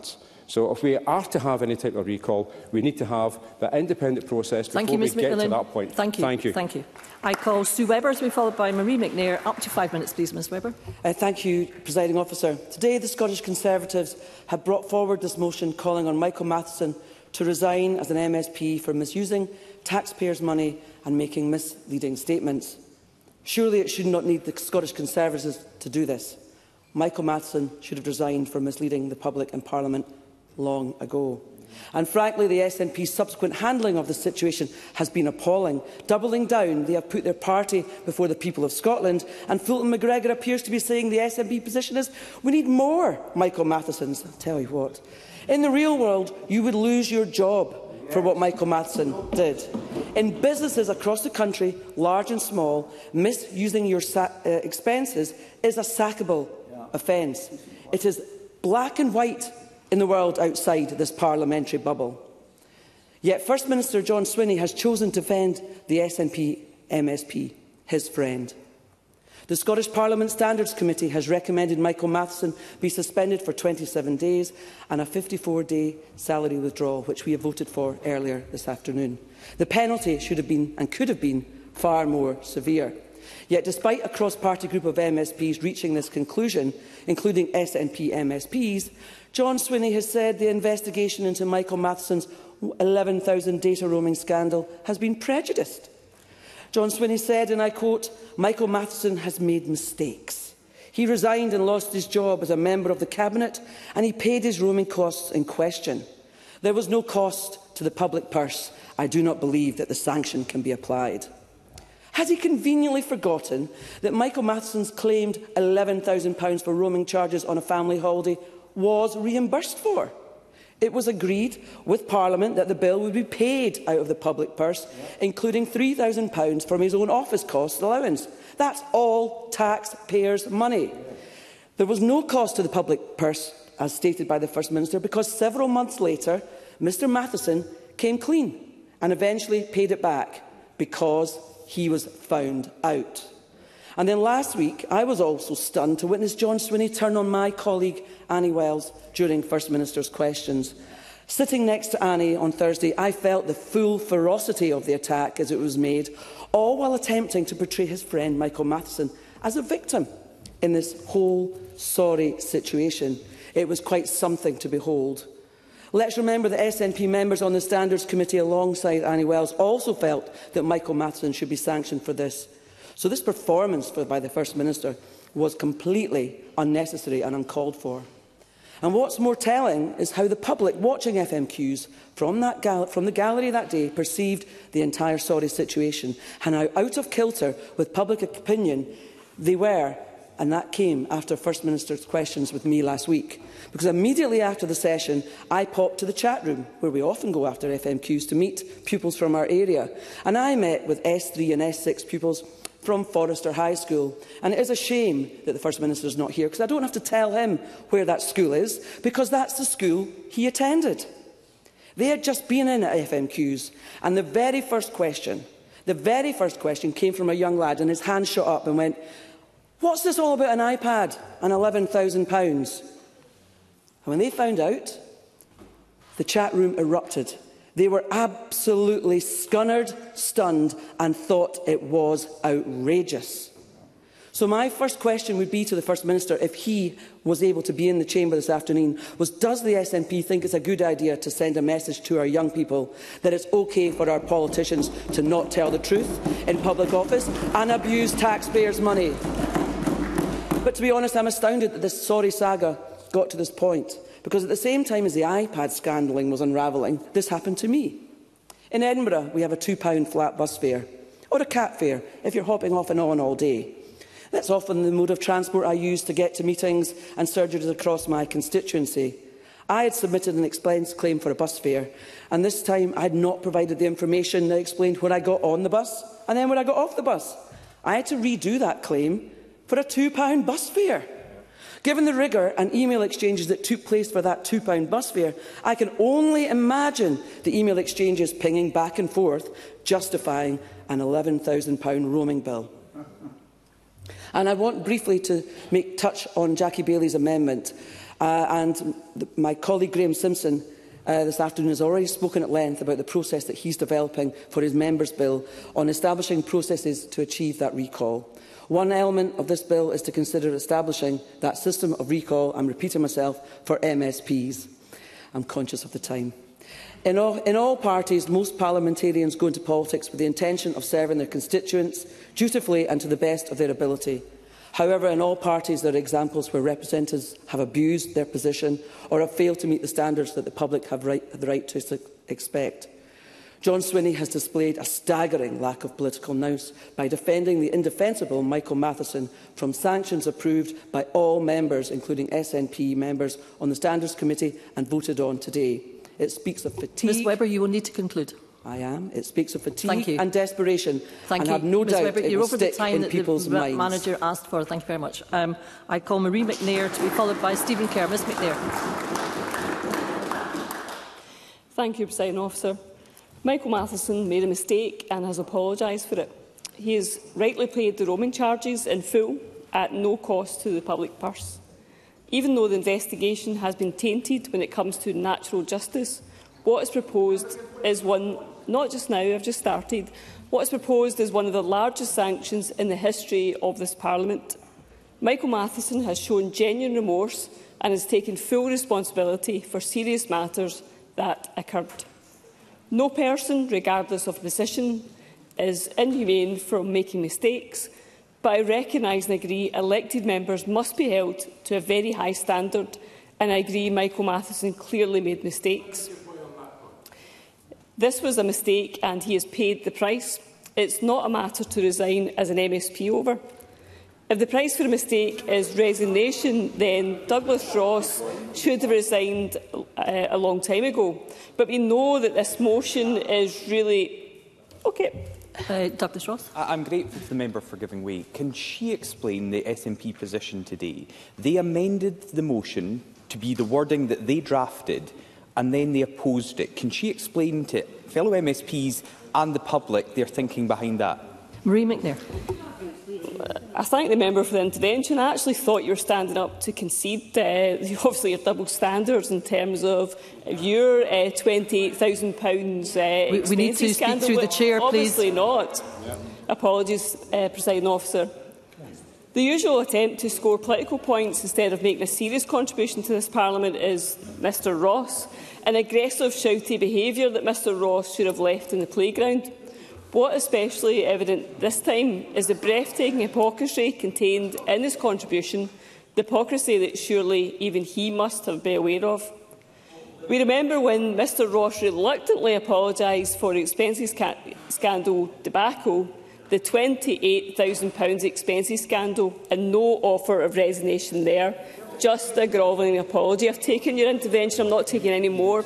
So if we are to have any type of recall, we need to have the independent process before Thank you, we Miz get McMillan. to that point. Thank you. Thank you. Thank you. I call Sue Webber to be followed by Marie McNair. Up to five minutes, please, Miz Webber. Uh, thank you, Presiding Officer. Today, the Scottish Conservatives have brought forward this motion calling on Michael Matheson to resign as an M S P for misusing taxpayers' money and making misleading statements. Surely it should not need the Scottish Conservatives to do this. Michael Matheson should have resigned for misleading the public and Parliament long ago. And frankly, the S N P's subsequent handling of the situation has been appalling. Doubling down, they have put their party before the people of Scotland, and Fulton McGregor appears to be saying the S N P position is, we need more Michael Mathesons. I'll tell you what. In the real world, you would lose your job for what Michael Matheson did. In businesses across the country, large and small, misusing your sa uh, expenses is a sackable yeah. offence. It is black and white in the world outside this parliamentary bubble. Yet First Minister John Swinney has chosen to defend the S N P M S P, his friend. The Scottish Parliament Standards Committee has recommended Michael Matheson be suspended for twenty-seven days and a fifty-four day salary withdrawal, which we have voted for earlier this afternoon. The penalty should have been and could have been far more severe. Yet, despite a cross-party group of M S Ps reaching this conclusion, including S N P M S Ps, John Swinney has said the investigation into Michael Matheson's eleven thousand data roaming scandal has been prejudiced. John Swinney said, and I quote, Michael Matheson has made mistakes. He resigned and lost his job as a member of the Cabinet, and he paid his roaming costs in question. There was no cost to the public purse. I do not believe that the sanction can be applied. Has he conveniently forgotten that Michael Matheson's claimed eleven thousand pounds for roaming charges on a family holiday was reimbursed for? It was agreed with Parliament that the bill would be paid out of the public purse, including three thousand pounds from his own office cost allowance. That's all taxpayers' money. There was no cost to the public purse, as stated by the First Minister, because several months later, Mr Matheson came clean and eventually paid it back because he was found out. And then last week, I was also stunned to witness John Swinney turn on my colleague Annie Wells during First Minister's questions. Sitting next to Annie on Thursday, I felt the full ferocity of the attack as it was made, all while attempting to portray his friend Michael Matheson as a victim in this whole sorry situation. It was quite something to behold. Let's remember that S N P members on the Standards Committee alongside Annie Wells also felt that Michael Matheson should be sanctioned for this. So this performance by the First Minister was completely unnecessary and uncalled for. And what's more telling is how the public watching F M Qs from, that gal from the gallery that day perceived the entire sorry situation, and how out of kilter with public opinion they were, and that came after First Minister's questions with me last week. Because immediately after the session, I popped to the chat room, where we often go after F M Qs to meet pupils from our area, and I met with S three and S six pupils from Forrester High School. And it is a shame that the First Minister is not here, because I don't have to tell him where that school is, because that's the school he attended. They had just been in at F M Qs, and the very first question, the very first question came from a young lad, and his hand shot up and went, "What's this all about an iPad and eleven thousand pounds? And when they found out, the chat room erupted. They were absolutely scunnered, stunned, and thought it was outrageous. So my first question would be to the First Minister, if he was able to be in the chamber this afternoon, was does the S N P think it's a good idea to send a message to our young people that it's OK for our politicians to not tell the truth in public office and abuse taxpayers' money? But to be honest, I'm astounded that this sorry saga got to this point, because at the same time as the iPad scandaling was unravelling, this happened to me. In Edinburgh, we have a two pound flat bus fare, or a cat fare, if you're hopping off and on all day. That's often the mode of transport I use to get to meetings and surgeries across my constituency. I had submitted an expense claim for a bus fare, and this time I had not provided the information that explained when I got on the bus and then when I got off the bus. I had to redo that claim for a two pound bus fare. Given the rigour and email exchanges that took place for that two pound bus fare, I can only imagine the email exchanges pinging back and forth, justifying an eleven thousand pound roaming bill. And I want briefly to make touch on Jackie Bailey's amendment. Uh, and the, my colleague Graham Simpson uh, this afternoon has already spoken at length about the process that he's developing for his Members' Bill on establishing processes to achieve that recall. One element of this bill is to consider establishing that system of recall, I'm repeating myself, for M S Ps. I'm conscious of the time. In all, in all parties, most parliamentarians go into politics with the intention of serving their constituents dutifully and to the best of their ability. However, in all parties there are examples where representatives have abused their position or have failed to meet the standards that the public have, right, have the right to expect. John Swinney has displayed a staggering lack of political nous by defending the indefensible Michael Matheson from sanctions approved by all members, including S N P members, on the Standards Committee and voted on today. It speaks of fatigue. Ms Webber, you will need to conclude. I am. It speaks of fatigue and desperation. Thank and you. I have no Ms doubt Webber, it you're will over stick the time in that people's the minds. manager asked for. Thank you very much. Um, I call Marie McNair to be followed by Stephen Kerr. Ms McNair. Thank you, Presiding Officer. Michael Matheson made a mistake and has apologised for it. He has rightly paid the roaming charges in full at no cost to the public purse. Even though the investigation has been tainted when it comes to natural justice, what is proposed is one, not just now, I've just started, what is proposed is one of the largest sanctions in the history of this Parliament. Michael Matheson has shown genuine remorse and has taken full responsibility for serious matters that occurred. No person, regardless of position, is inhumane from making mistakes, but I recognise and agree elected members must be held to a very high standard, and I agree Michael Matheson clearly made mistakes. This was a mistake and he has paid the price. It's not a matter to resign as an M S P over. If the price for a mistake is resignation, then Douglas Ross should have resigned uh, a long time ago. But we know that this motion is really... Okay. Uh, Douglas Ross. I'm grateful to the member for giving way. Can she explain the S N P position today? They amended the motion to be the wording that they drafted, and then they opposed it. Can she explain to fellow M S Ps and the public their thinking behind that? Marie McNair. I thank the member for the intervention. I actually thought you were standing up to concede, uh, obviously, your double standards in terms of your uh, twenty-eight thousand pounds uh, we, we need to scandal, speak through the chair, obviously please. Not. Yeah. Apologies, uh, Presiding Officer. The usual attempt to score political points instead of making a serious contribution to this Parliament is Mr Ross, an aggressive, shouty behaviour that Mr Ross should have left in the playground. What is especially evident this time is the breathtaking hypocrisy contained in his contribution, the hypocrisy that surely even he must have been aware of. We remember when Mr Ross reluctantly apologised for the expenses scandal debacle, the twenty-eight thousand pounds expenses scandal, and no offer of resignation there, just a grovelling apology. I've taken your intervention, I'm not taking any more.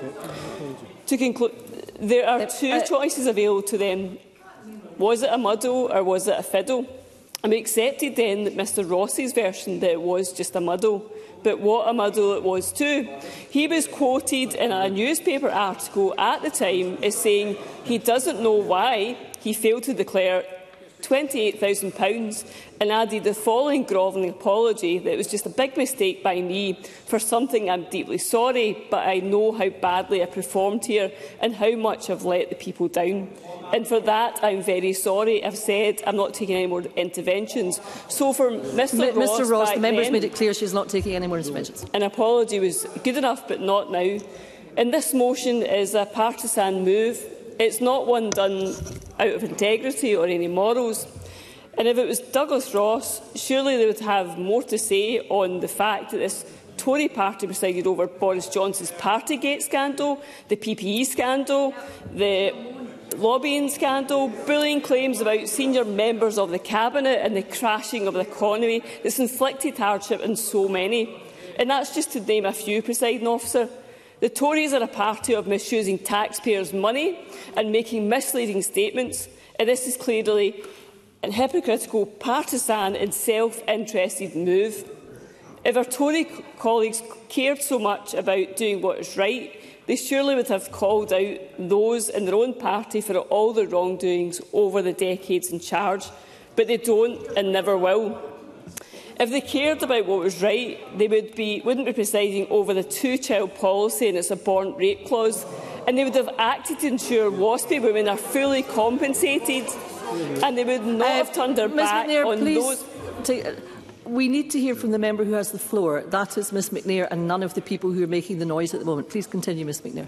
To conclude, there are two choices available to them. Was it a muddle or was it a fiddle? And we accepted then that Mr Ross's version that it was just a muddle. But what a muddle it was too. He was quoted in a newspaper article at the time as saying he doesn't know why he failed to declare twenty-eight thousand pounds and added the following grovelling apology that it was just a big mistake by me for something I'm deeply sorry, but I know how badly I performed here and how much I've let the people down. And for that, I'm very sorry. I've said I'm not taking any more interventions. So for Mr M Ross, Mr Ross, the member's then, made it clear she's not taking any more interventions. An apology was good enough, but not now. And this motion is a partisan move. It's not one done out of integrity or any morals. And if it was Douglas Ross, surely they would have more to say on the fact that this Tory party presided over Boris Johnson's Partygate scandal, the P P E scandal, the lobbying scandal, bullying claims about senior members of the Cabinet and the crashing of the economy that's inflicted hardship on so many. And that's just to name a few, Presiding Officer. The Tories are a party of misusing taxpayers' money and making misleading statements, and this is clearly a hypocritical, partisan and self-interested move. If our Tory colleagues cared so much about doing what is right, they surely would have called out those in their own party for all their wrongdoings over the decades in charge, but they don't and never will. If they cared about what was right, they would be, wouldn't be presiding over the two-child policy and its abhorrent rape clause, and they would have acted to ensure WASPy women are fully compensated, and they would not uh, have turned their Ms back McNair, on please, those. take, we need to hear from the member who has the floor. That is Ms McNair, and none of the people who are making the noise at the moment. Please continue, Ms McNair.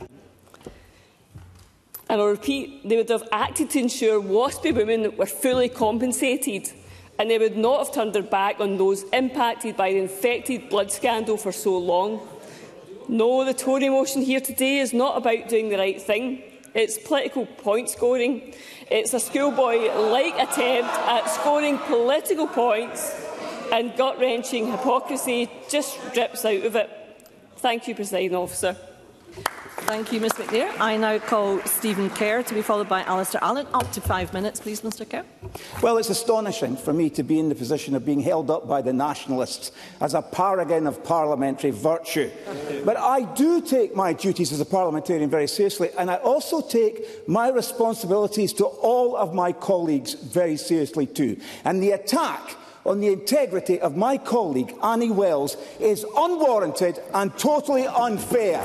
And I'll repeat, they would have acted to ensure WASPy women were fully compensated, and they would not have turned their back on those impacted by the infected blood scandal for so long. No, the Tory motion here today is not about doing the right thing. It's political point scoring. It's a schoolboy-like attempt at scoring political points, and gut-wrenching hypocrisy just drips out of it. Thank you, Presiding Officer. Thank you, Ms McNair. I now call Stephen Kerr to be followed by Alistair Allen. Up to five minutes, please, Mr Kerr. Well, it's astonishing for me to be in the position of being held up by the Nationalists as a paragon of parliamentary virtue. But I do take my duties as a parliamentarian very seriously, and I also take my responsibilities to all of my colleagues very seriously too. And the attack on the integrity of my colleague, Annie Wells, is unwarranted and totally unfair.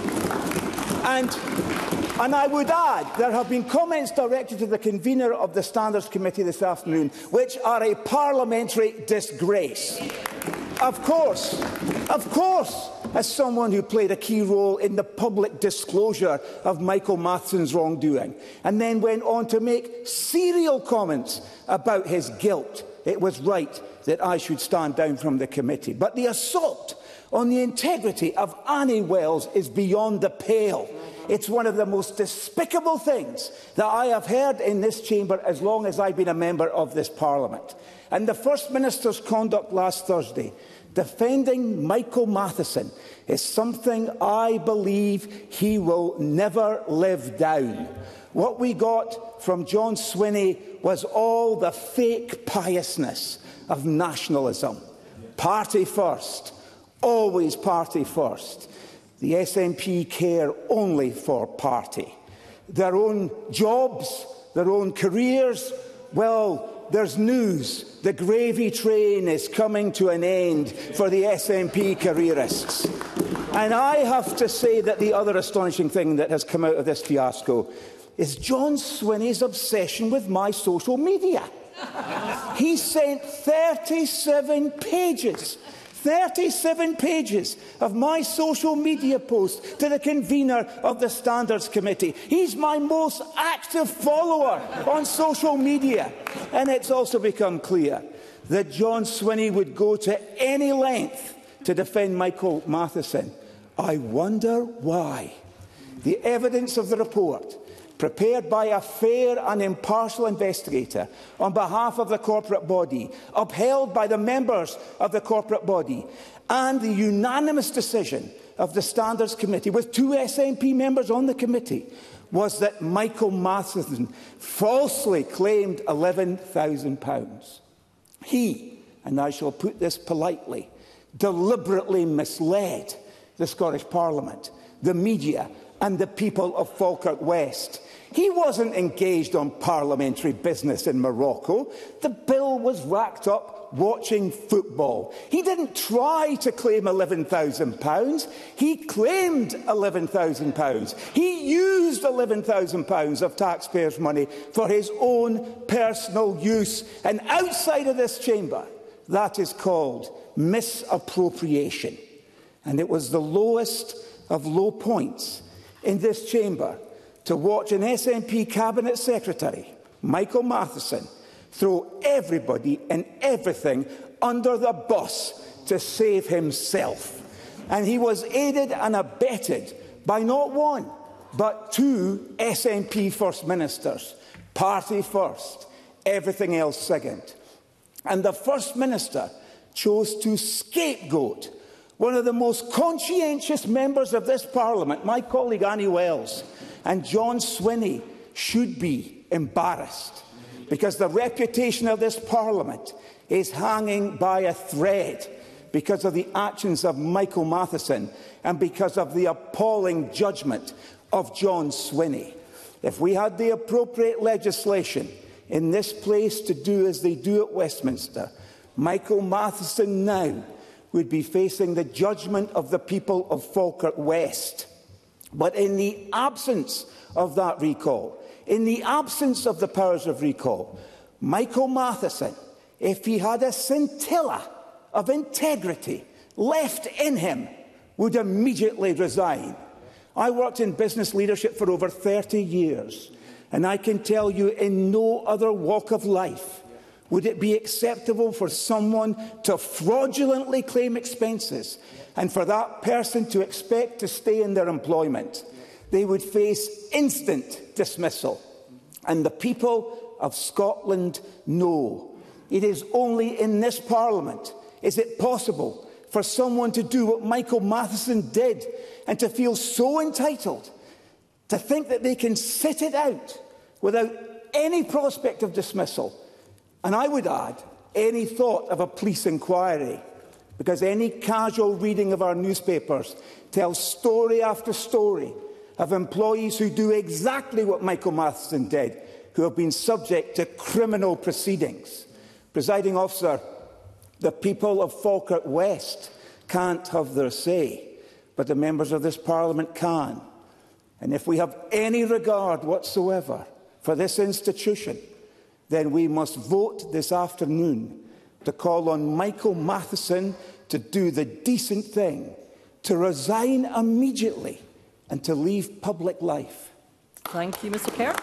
And, and I would add, there have been comments directed to the convener of the Standards Committee this afternoon, which are a parliamentary disgrace. Of course, of course, as someone who played a key role in the public disclosure of Michael Matheson's wrongdoing, and then went on to make serial comments about his guilt, it was right that I should stand down from the committee. But the assault on the integrity of Annie Wells is beyond the pale. It's one of the most despicable things that I have heard in this chamber as long as I've been a member of this Parliament. And the First Minister's conduct last Thursday, defending Michael Matheson, is something I believe he will never live down. What we got from John Swinney was all the fake piousness of nationalism. Party first. Always party first. The S N P care only for party. Their own jobs, their own careers, well, there's news. The gravy train is coming to an end for the S N P careerists. And I have to say that the other astonishing thing that has come out of this fiasco is John Swinney's obsession with my social media. He sent thirty-seven pages thirty-seven pages of my social media posts to the convener of the Standards Committee. He's my most active follower on social media. And it's also become clear that John Swinney would go to any length to defend Michael Matheson. I wonder why. The evidence of the report, prepared by a fair and impartial investigator on behalf of the corporate body, upheld by the members of the corporate body, and the unanimous decision of the Standards Committee, with two S N P members on the committee, was that Michael Matheson falsely claimed eleven thousand pounds. He, and I shall put this politely, deliberately misled the Scottish Parliament, the media, and the people of Falkirk West. He wasn't engaged on parliamentary business in Morocco. The bill was racked up watching football. He didn't try to claim eleven thousand pounds. He claimed eleven thousand pounds. He used eleven thousand pounds of taxpayers' money for his own personal use. And outside of this chamber, that is called misappropriation. And it was the lowest of low points in this chamber to watch an S N P Cabinet Secretary, Michael Matheson, throw everybody and everything under the bus to save himself. And he was aided and abetted by not one, but two S N P First Ministers. Party first, everything else second. And the First Minister chose to scapegoat one of the most conscientious members of this Parliament, my colleague Annie Wells. And John Swinney should be embarrassed, because the reputation of this Parliament is hanging by a thread because of the actions of Michael Matheson and because of the appalling judgment of John Swinney. If we had the appropriate legislation in this place to do as they do at Westminster, Michael Matheson now would be facing the judgment of the people of Falkirk West. But in the absence of that recall, in the absence of the powers of recall, Michael Matheson, if he had a scintilla of integrity left in him, would immediately resign. I worked in business leadership for over thirty years, and I can tell you in no other walk of life would it be acceptable for someone to fraudulently claim expenses and for that person to expect to stay in their employment. They would face instant dismissal. And the people of Scotland know it is only in this Parliament is it possible for someone to do what Michael Matheson did and to feel so entitled, to think that they can sit it out without any prospect of dismissal. And I would add, any thought of a police inquiry, because any casual reading of our newspapers tells story after story of employees who do exactly what Michael Matheson did, who have been subject to criminal proceedings. Presiding Officer, the people of Falkirk West can't have their say, but the members of this Parliament can. And if we have any regard whatsoever for this institution, then we must vote this afternoon to call on Michael Matheson to do the decent thing, to resign immediately and to leave public life. Thank you, Mr Kerr.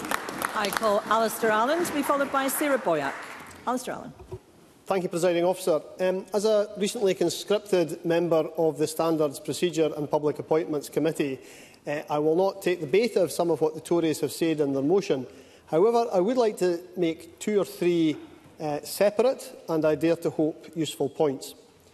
I call Alistair Allen to be followed by Sarah Boyack. Alistair Allen. Thank you, Presiding Officer. Um, as a recently conscripted member of the Standards, Procedure and Public Appointments Committee, uh, I will not take the bait of some of what the Tories have said in their motion. However, I would like to make two or three uh, separate and, I dare to hope, useful points.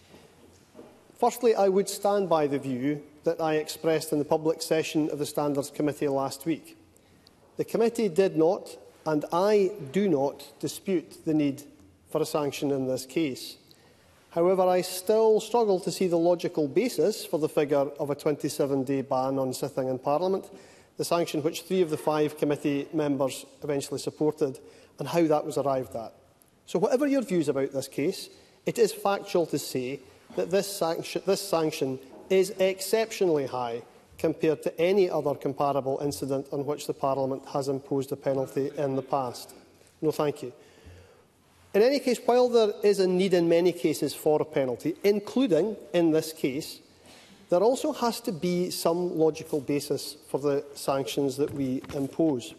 Firstly, I would stand by the view that I expressed in the public session of the Standards Committee last week. The committee did not, and I do not, dispute the need for a sanction in this case. However, I still struggle to see the logical basis for the figure of a twenty-seven day ban on sitting in Parliament, the sanction which three of the five committee members eventually supported, and how that was arrived at. So whatever your views about this case, it is factual to say that this sanction, this sanction is exceptionally high compared to any other comparable incident on which the Parliament has imposed a penalty in the past. No, thank you. In any case, while there is a need in many cases for a penalty, including in this case, there also has to be some logical basis for the sanctions that we impose.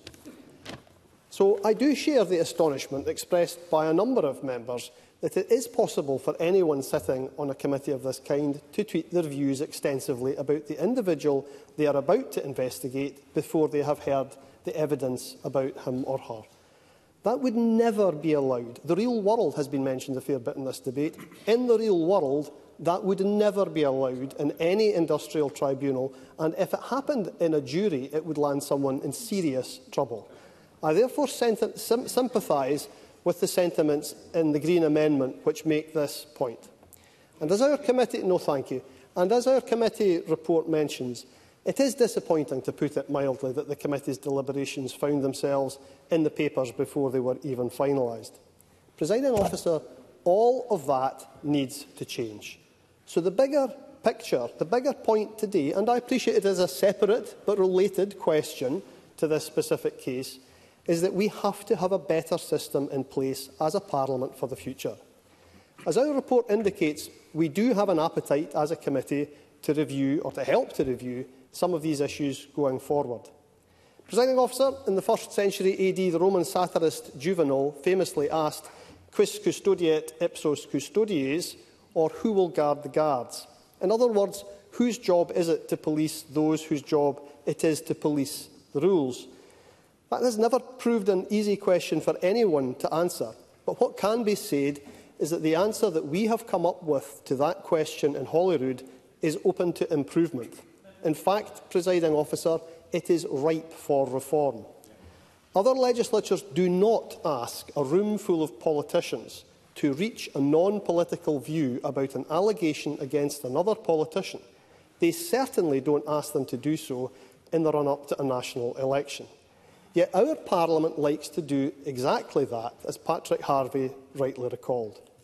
So I do share the astonishment expressed by a number of members that it is possible for anyone sitting on a committee of this kind to tweet their views extensively about the individual they are about to investigate before they have heard the evidence about him or her. That would never be allowed. The real world has been mentioned a fair bit in this debate. In the real world, that would never be allowed in any industrial tribunal, and if it happened in a jury, it would land someone in serious trouble. I therefore sim sympathise with the sentiments in the Green Amendment which make this point. And as our committee, no thank you, and as our committee report mentions, it is disappointing, to put it mildly, that the committee's deliberations found themselves in the papers before they were even finalised. Presiding Officer, all of that needs to change. So the bigger picture, the bigger point today, and I appreciate it as a separate but related question to this specific case, is that we have to have a better system in place as a Parliament for the future. As our report indicates, we do have an appetite as a committee to review, or to help to review, some of these issues going forward. Presiding Officer, in the first century A D, the Roman satirist Juvenal famously asked, "Quis custodiet ipsos custodies?" or "Who will guard the guards?" In other words, whose job is it to police those whose job it is to police the rules? That has never proved an easy question for anyone to answer, but what can be said is that the answer that we have come up with to that question in Holyrood is open to improvement. In fact, Presiding Officer, it is ripe for reform. Other legislatures do not ask a room full of politicians to reach a non-political view about an allegation against another politician. They certainly don't ask them to do so in the run-up to a national election. Yet our Parliament likes to do exactly that, as Patrick Harvey rightly recalled.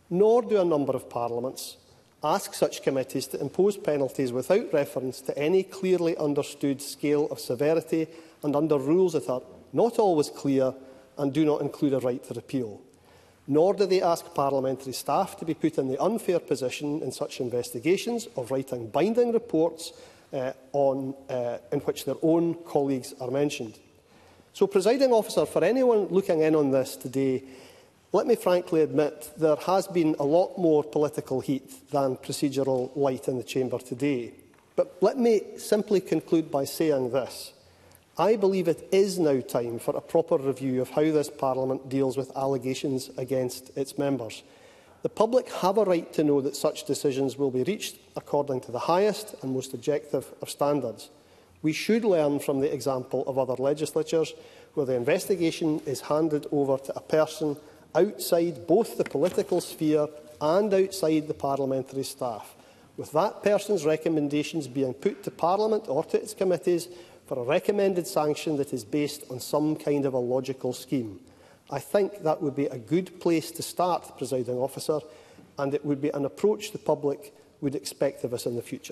nor do a number of parliaments ask such committees to impose penalties without reference to any clearly understood scale of severity and under rules that are not always clear and do not include a right to appeal. Nor do they ask parliamentary staff to be put in the unfair position in such investigations of writing binding reports uh, on, uh, in which their own colleagues are mentioned. So, Presiding Officer, for anyone looking in on this today, let me frankly admit there has been a lot more political heat than procedural light in the chamber today. But let me simply conclude by saying this. I believe it is now time for a proper review of how this Parliament deals with allegations against its members. The public have a right to know that such decisions will be reached according to the highest and most objective of standards. We should learn from the example of other legislatures where the investigation is handed over to a person outside both the political sphere and outside the parliamentary staff, with that person's recommendations being put to Parliament or to its committees for a recommended sanction that is based on some kind of a logical scheme. I think that would be a good place to start, Presiding Officer, and it would be an approach the public would expect of us in the future.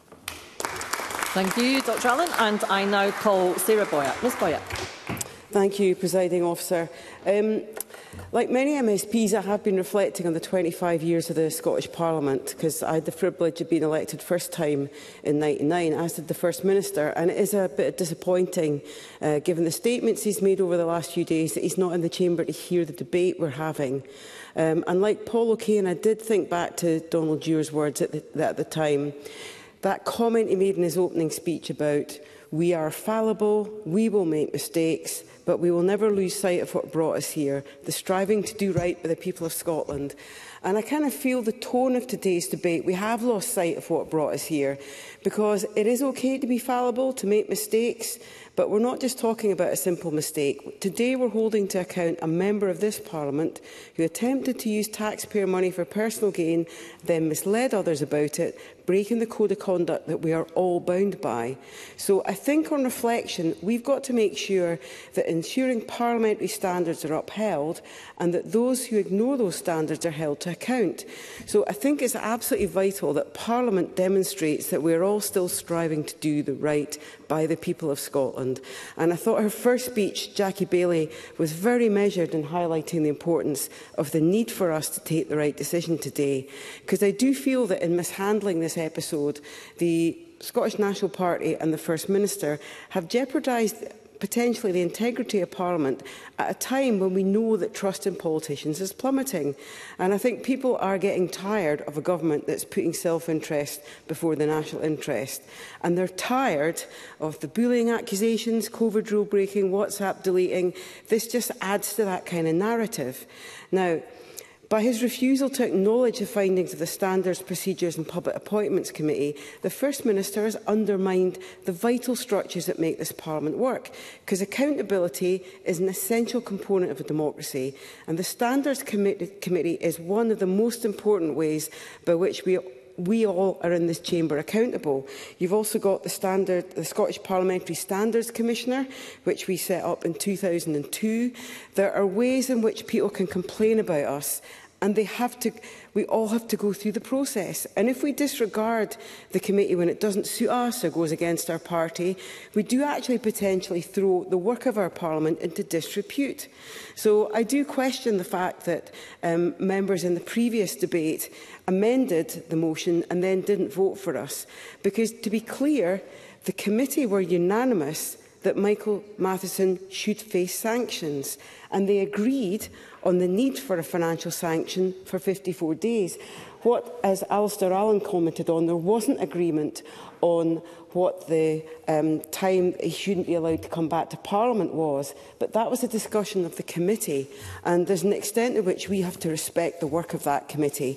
Thank you, Doctor Allen. And I now call Sarah Boyatt. Ms Boyatt. Thank you, Presiding Officer. Um, like many M S Ps, I have been reflecting on the twenty-five years of the Scottish Parliament, because I had the privilege of being elected first time in ninety-nine, as did the First Minister, and it is a bit disappointing, uh, given the statements he's made over the last few days, that he's not in the chamber to hear the debate we're having. Um, and like Paul O'Kane, I did think back to Donald Dewar's words at the, at the time. That comment he made in his opening speech about we are fallible, we will make mistakes, but we will never lose sight of what brought us here, the striving to do right by the people of Scotland. And I kind of feel the tone of today's debate. We have lost sight of what brought us here, because it is okay to be fallible, to make mistakes, but we're not just talking about a simple mistake. Today we're holding to account a member of this Parliament who attempted to use taxpayer money for personal gain, then misled others about it, breaking the code of conduct that we are all bound by. So I think on reflection, we've got to make sure that ensuring parliamentary standards are upheld and that those who ignore those standards are held to account. So I think it's absolutely vital that Parliament demonstrates that we're all still striving to do the right by the people of Scotland. And I thought her first speech, Jackie Baillie, was very measured in highlighting the importance of the need for us to take the right decision today. Because I do feel that in mishandling this episode, the Scottish National Party and the First Minister have jeopardised potentially the integrity of Parliament at a time when we know that trust in politicians is plummeting. And I think people are getting tired of a government that's putting self-interest before the national interest. And they're tired of the bullying accusations, COVID rule breaking, WhatsApp deleting. This just adds to that kind of narrative. Now, by his refusal to acknowledge the findings of the Standards, Procedures and Public Appointments Committee, the First Minister has undermined the vital structures that make this Parliament work, because accountability is an essential component of a democracy, and the Standards Committee is one of the most important ways by which we we all are in this chamber accountable. You've also got the, standard, the Scottish Parliamentary Standards Commissioner, which we set up in two thousand two. There are ways in which people can complain about us, and they have to, we all have to go through the process. And if we disregard the committee when it doesn't suit us or goes against our party, we do actually potentially throw the work of our Parliament into disrepute. So I do question the fact that um, members in the previous debate amended the motion and then didn't vote for us. Because, to be clear, the committee were unanimous that Michael Matheson should face sanctions, and they agreed on the need for a financial sanction for fifty-four days. What, as Alistair Allen commented on, there wasn't agreement on what the um, time he shouldn't be allowed to come back to Parliament was, but that was a discussion of the committee, and there's an extent to which we have to respect the work of that committee.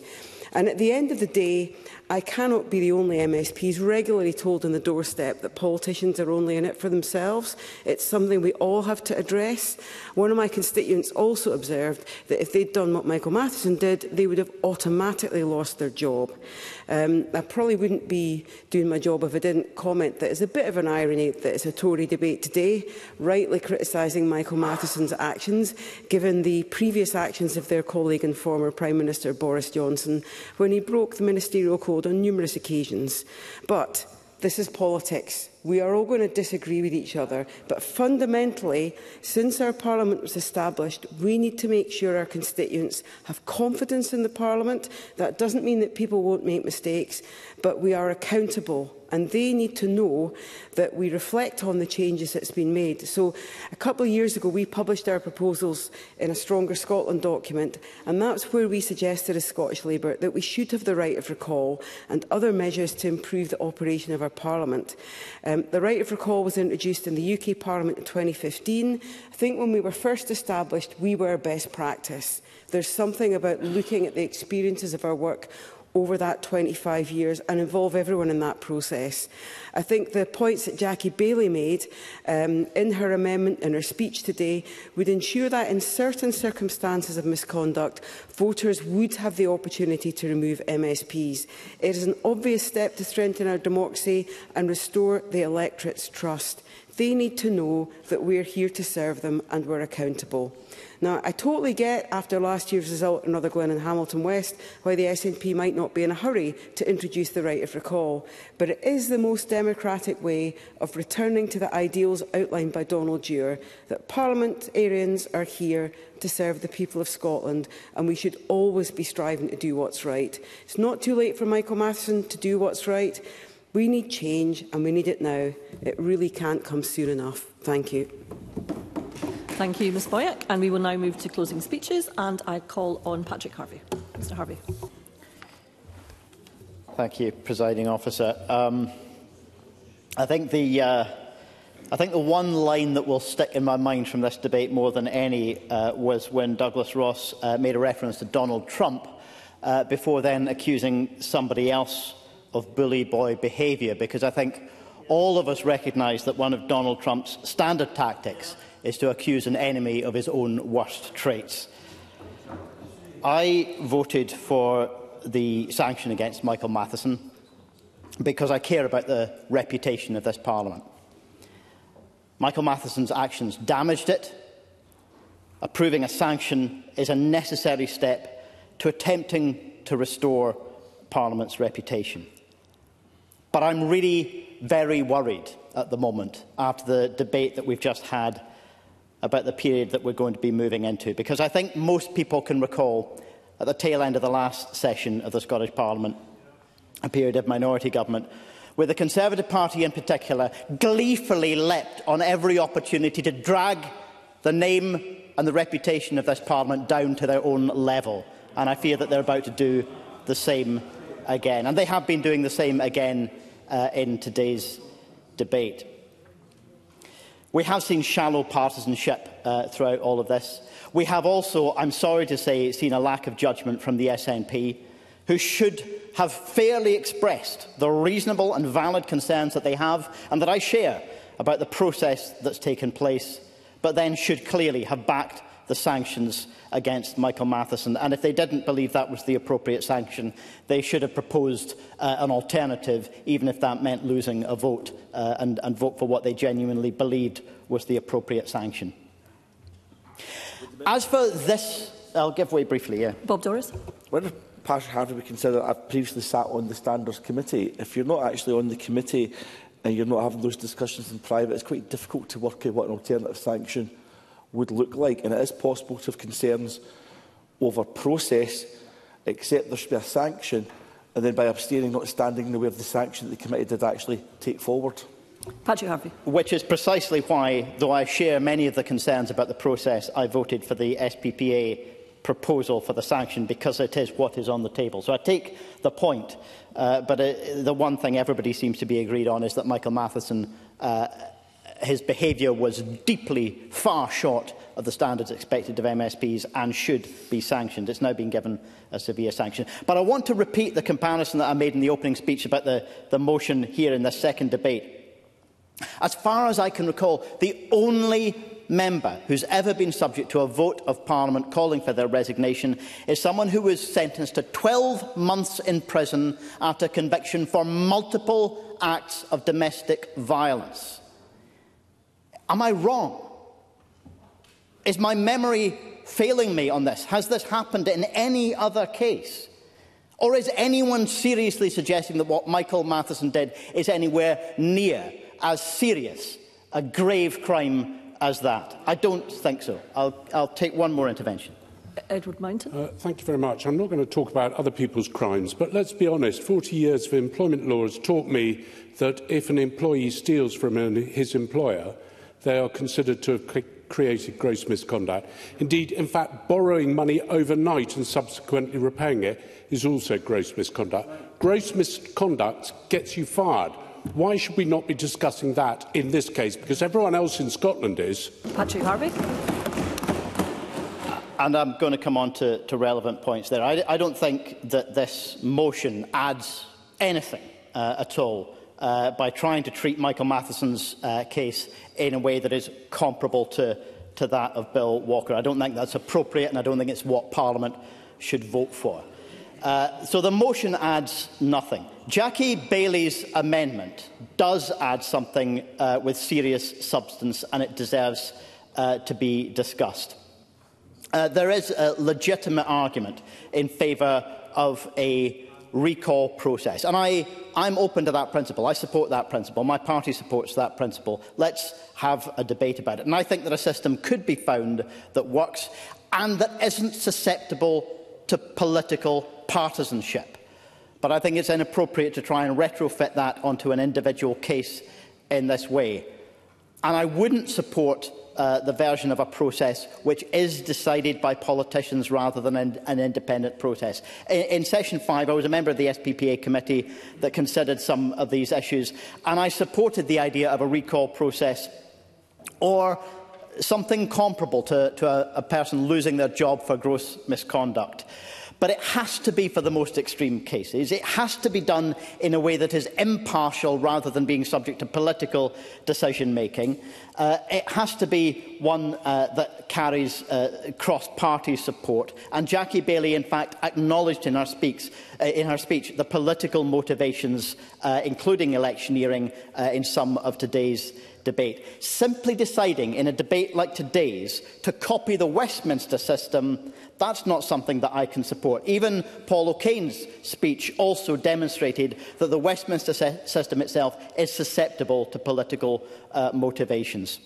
And at the end of the day, I cannot be the only M S Ps regularly told on the doorstep that politicians are only in it for themselves. It's something we all have to address. One of my constituents also observed that if they'd done what Michael Matheson did, they would have automatically lost their job. Um, I probably wouldn't be doing my job if I didn't comment that it's a bit of an irony that it's a Tory debate today, rightly criticising Michael Matheson's actions, given the previous actions of their colleague and former Prime Minister Boris Johnson, when he broke the ministerial code on numerous occasions. But this is politics. We are all going to disagree with each other, but fundamentally, since our Parliament was established, we need to make sure our constituents have confidence in the Parliament. That doesn't mean that people won't make mistakes, but we are accountable, and they need to know that we reflect on the changes that's been made. So a couple of years ago, we published our proposals in a Stronger Scotland document, and that's where we suggested as Scottish Labour that we should have the right of recall and other measures to improve the operation of our Parliament. Um, the right of recall was introduced in the U K Parliament in twenty fifteen. I think when we were first established, we were best practice. There's something about looking at the experiences of our work over that twenty-five years and involve everyone in that process. I think the points that Jackie Bailey made um, in her amendment, in her speech today, would ensure that in certain circumstances of misconduct, voters would have the opportunity to remove M S Ps. It is an obvious step to strengthen our democracy and restore the electorate's trust. They need to know that we're here to serve them and we're accountable. Now, I totally get, after last year's result in Rutherglen and Hamilton West, why the S N P might not be in a hurry to introduce the right of recall, but it is the most democratic way of returning to the ideals outlined by Donald Dewar, that parliamentarians are here to serve the people of Scotland, and we should always be striving to do what's right. It's not too late for Michael Matheson to do what's right. We need change, and we need it now. It really can't come soon enough. Thank you. Thank you, Ms Boyack. And we will now move to closing speeches, and I call on Patrick Harvey. Mr Harvey. Thank you, Presiding Officer. Um, I think the uh, I think the one line that will stick in my mind from this debate more than any uh, was when Douglas Ross uh, made a reference to Donald Trump uh, before then accusing somebody else of bully boy behaviour, because I think all of us recognise that one of Donald Trump's standard tactics is to accuse an enemy of his own worst traits. I voted for the sanction against Michael Matheson because I care about the reputation of this Parliament. Michael Matheson's actions damaged it. Approving a sanction is a necessary step to attempting to restore Parliament's reputation. But I'm really very worried at the moment, after the debate that we've just had, about the period that we're going to be moving into, because I think most people can recall at the tail end of the last session of the Scottish Parliament, a period of minority government, where the Conservative Party in particular gleefully leapt on every opportunity to drag the name and the reputation of this Parliament down to their own level. And I fear that they're about to do the same again. And they have been doing the same again uh, in today's debate. We have seen shallow partisanship uh, throughout all of this. We have also, I'm sorry to say, seen a lack of judgment from the S N P, who should have fairly expressed the reasonable and valid concerns that they have and that I share about the process that's taken place, but then should clearly have backed the sanctions against Michael Matheson. And if they didn't believe that was the appropriate sanction, they should have proposed uh, an alternative, even if that meant losing a vote, uh, and, and vote for what they genuinely believed was the appropriate sanction. As for this, I'll give way briefly. Yeah. Bob Doris. When Patrick Harvey would consider, I've previously sat on the Standards Committee. If you're not actually on the committee and you're not having those discussions in private, it's quite difficult to work out what an alternative sanction would look like, and it is possible to have concerns over process, except there should be a sanction, and then by abstaining, not standing in the way of the sanction that the committee did actually take forward. Patrick Harvey. Which is precisely why, though I share many of the concerns about the process, I voted for the S P P A proposal for the sanction, because it is what is on the table. So I take the point, uh, but uh, the one thing everybody seems to be agreed on is that Michael Matheson uh, his behaviour was deeply far short of the standards expected of M S Ps and should be sanctioned. It's now been given a severe sanction. But I want to repeat the comparison that I made in the opening speech about the, the motion here in this second debate. As far as I can recall, the only member who's ever been subject to a vote of Parliament calling for their resignation is someone who was sentenced to twelve months in prison after conviction for multiple acts of domestic violence. Am I wrong? Is my memory failing me on this? Has this happened in any other case? Or is anyone seriously suggesting that what Michael Matheson did is anywhere near as serious a grave crime as that? I don't think so. I'll, I'll take one more intervention. Edward Mountain. Uh, thank you very much. I'm not going to talk about other people's crimes, but let's be honest. forty years of employment law has taught me that if an employee steals from his employer, they are considered to have created gross misconduct. Indeed, in fact, borrowing money overnight and subsequently repaying it is also gross misconduct. Gross misconduct gets you fired. Why should we not be discussing that in this case? Because everyone else in Scotland is. Patrick Harvey. And I'm going to come on to, to relevant points there. I, I don't think that this motion adds anything uh, at all uh, by trying to treat Michael Matheson's uh, case in a way that is comparable to, to that of Bill Walker. I don't think that's appropriate, and I don't think it's what Parliament should vote for. Uh, so the motion adds nothing. Jackie Bailey's amendment does add something uh, with serious substance, and it deserves uh, to be discussed. Uh, there is a legitimate argument in favour of a recall process, and I, I'm open to that principle. I support that principle. My party supports that principle. Let's have a debate about it. And I think that a system could be found that works and that isn't susceptible to political partisanship. But I think it's inappropriate to try and retrofit that onto an individual case in this way. And I wouldn't support uh, the version of a process which is decided by politicians rather than an, an independent process. In, in session five, I was a member of the S P P A committee that considered some of these issues, and I supported the idea of a recall process or something comparable to, to a, a person losing their job for gross misconduct. But it has to be for the most extreme cases. It has to be done in a way that is impartial rather than being subject to political decision-making. Uh, it has to be one uh, that carries uh, cross-party support. And Jackie Bailey, in fact, acknowledged in her speech, uh, in her speech the political motivations, uh, including electioneering, uh, in some of today's debate. Simply deciding in a debate like today's to copy the Westminster system, that's not something that I can support. Even Paul O'Kane's speech also demonstrated that the Westminster system itself is susceptible to political uh, motivations.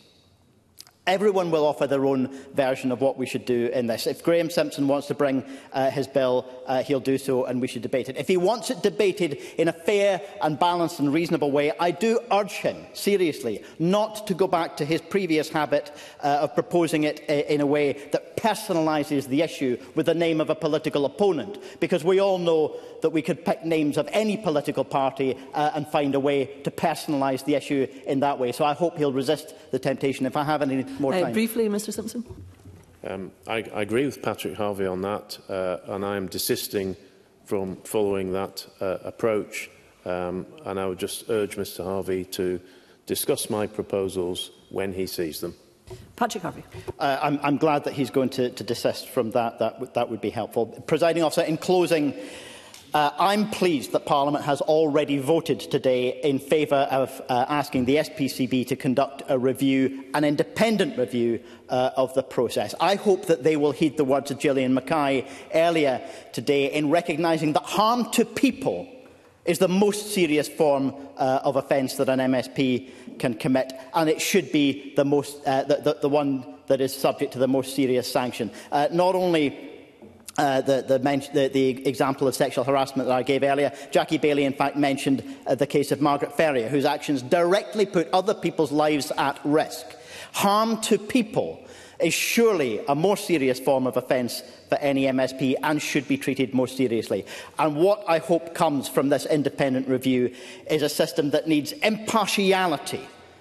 Everyone will offer their own version of what we should do in this. If Graham Simpson wants to bring uh, his bill, uh, he'll do so and we should debate it. If he wants it debated in a fair and balanced and reasonable way, I do urge him, seriously, not to go back to his previous habit uh, of proposing it in a way that personalises the issue with the name of a political opponent, because we all know that we could pick names of any political party uh, and find a way to personalise the issue in that way. So I hope he'll resist the temptation. If I have any more time. Uh, briefly, Mr Simpson. Um, I, I agree with Patrick Harvey on that, uh, and I am desisting from following that uh, approach. Um, and I would just urge Mr Harvey to discuss my proposals when he sees them. Patrick Harvey. Uh, I'm, I'm glad that he's going to, to desist from that. That, that would be helpful. Presiding officer, in closing, Uh, I'm pleased that Parliament has already voted today in favour of uh, asking the S P C B to conduct a review, an independent review uh, of the process. I hope that they will heed the words of Gillian Mackay earlier today in recognising that harm to people is the most serious form uh, of offence that an M S P can commit, and it should be the, most, uh, the, the, the one that is subject to the most serious sanction. Uh, not only Uh, the, the, the, the example of sexual harassment that I gave earlier, Jackie Bailey in fact mentioned uh, the case of Margaret Ferrier, whose actions directly put other people's lives at risk. Harm to people is surely a more serious form of offence for any M S P and should be treated more seriously. And what I hope comes from this independent review is a system that needs impartiality,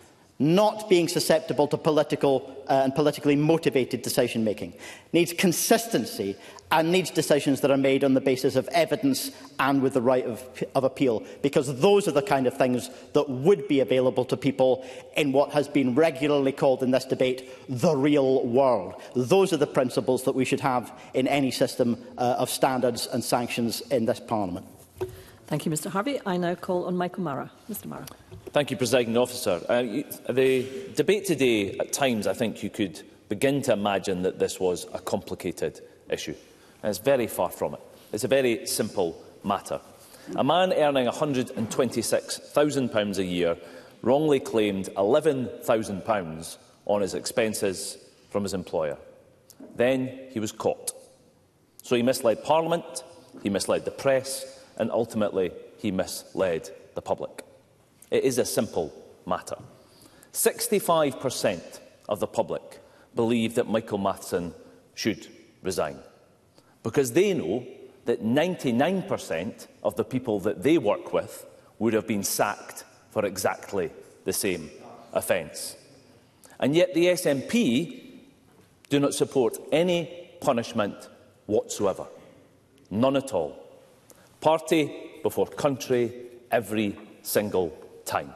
not being susceptible to political uh, and politically motivated decision-making, needs consistency, and needs decisions that are made on the basis of evidence and with the right of, of appeal, because those are the kind of things that would be available to people in what has been regularly called in this debate the real world. Those are the principles that we should have in any system uh, of standards and sanctions in this Parliament. Thank you, Mr Harvey. I now call on Michael Mara. Mr Mara. Thank you, Presiding Officer. Uh, the debate today, at times, I think you could begin to imagine that this was a complicated issue. And it's very far from it. It's a very simple matter. A man earning one hundred and twenty-six thousand pounds a year wrongly claimed eleven thousand pounds on his expenses from his employer. Then he was caught. So he misled Parliament, he misled the press, and ultimately he misled the public. It is a simple matter. sixty-five percent of the public believe that Michael Matheson should resign, because they know that ninety-nine percent of the people that they work with would have been sacked for exactly the same offence. And yet the S N P do not support any punishment whatsoever. None at all. Party before country every single time.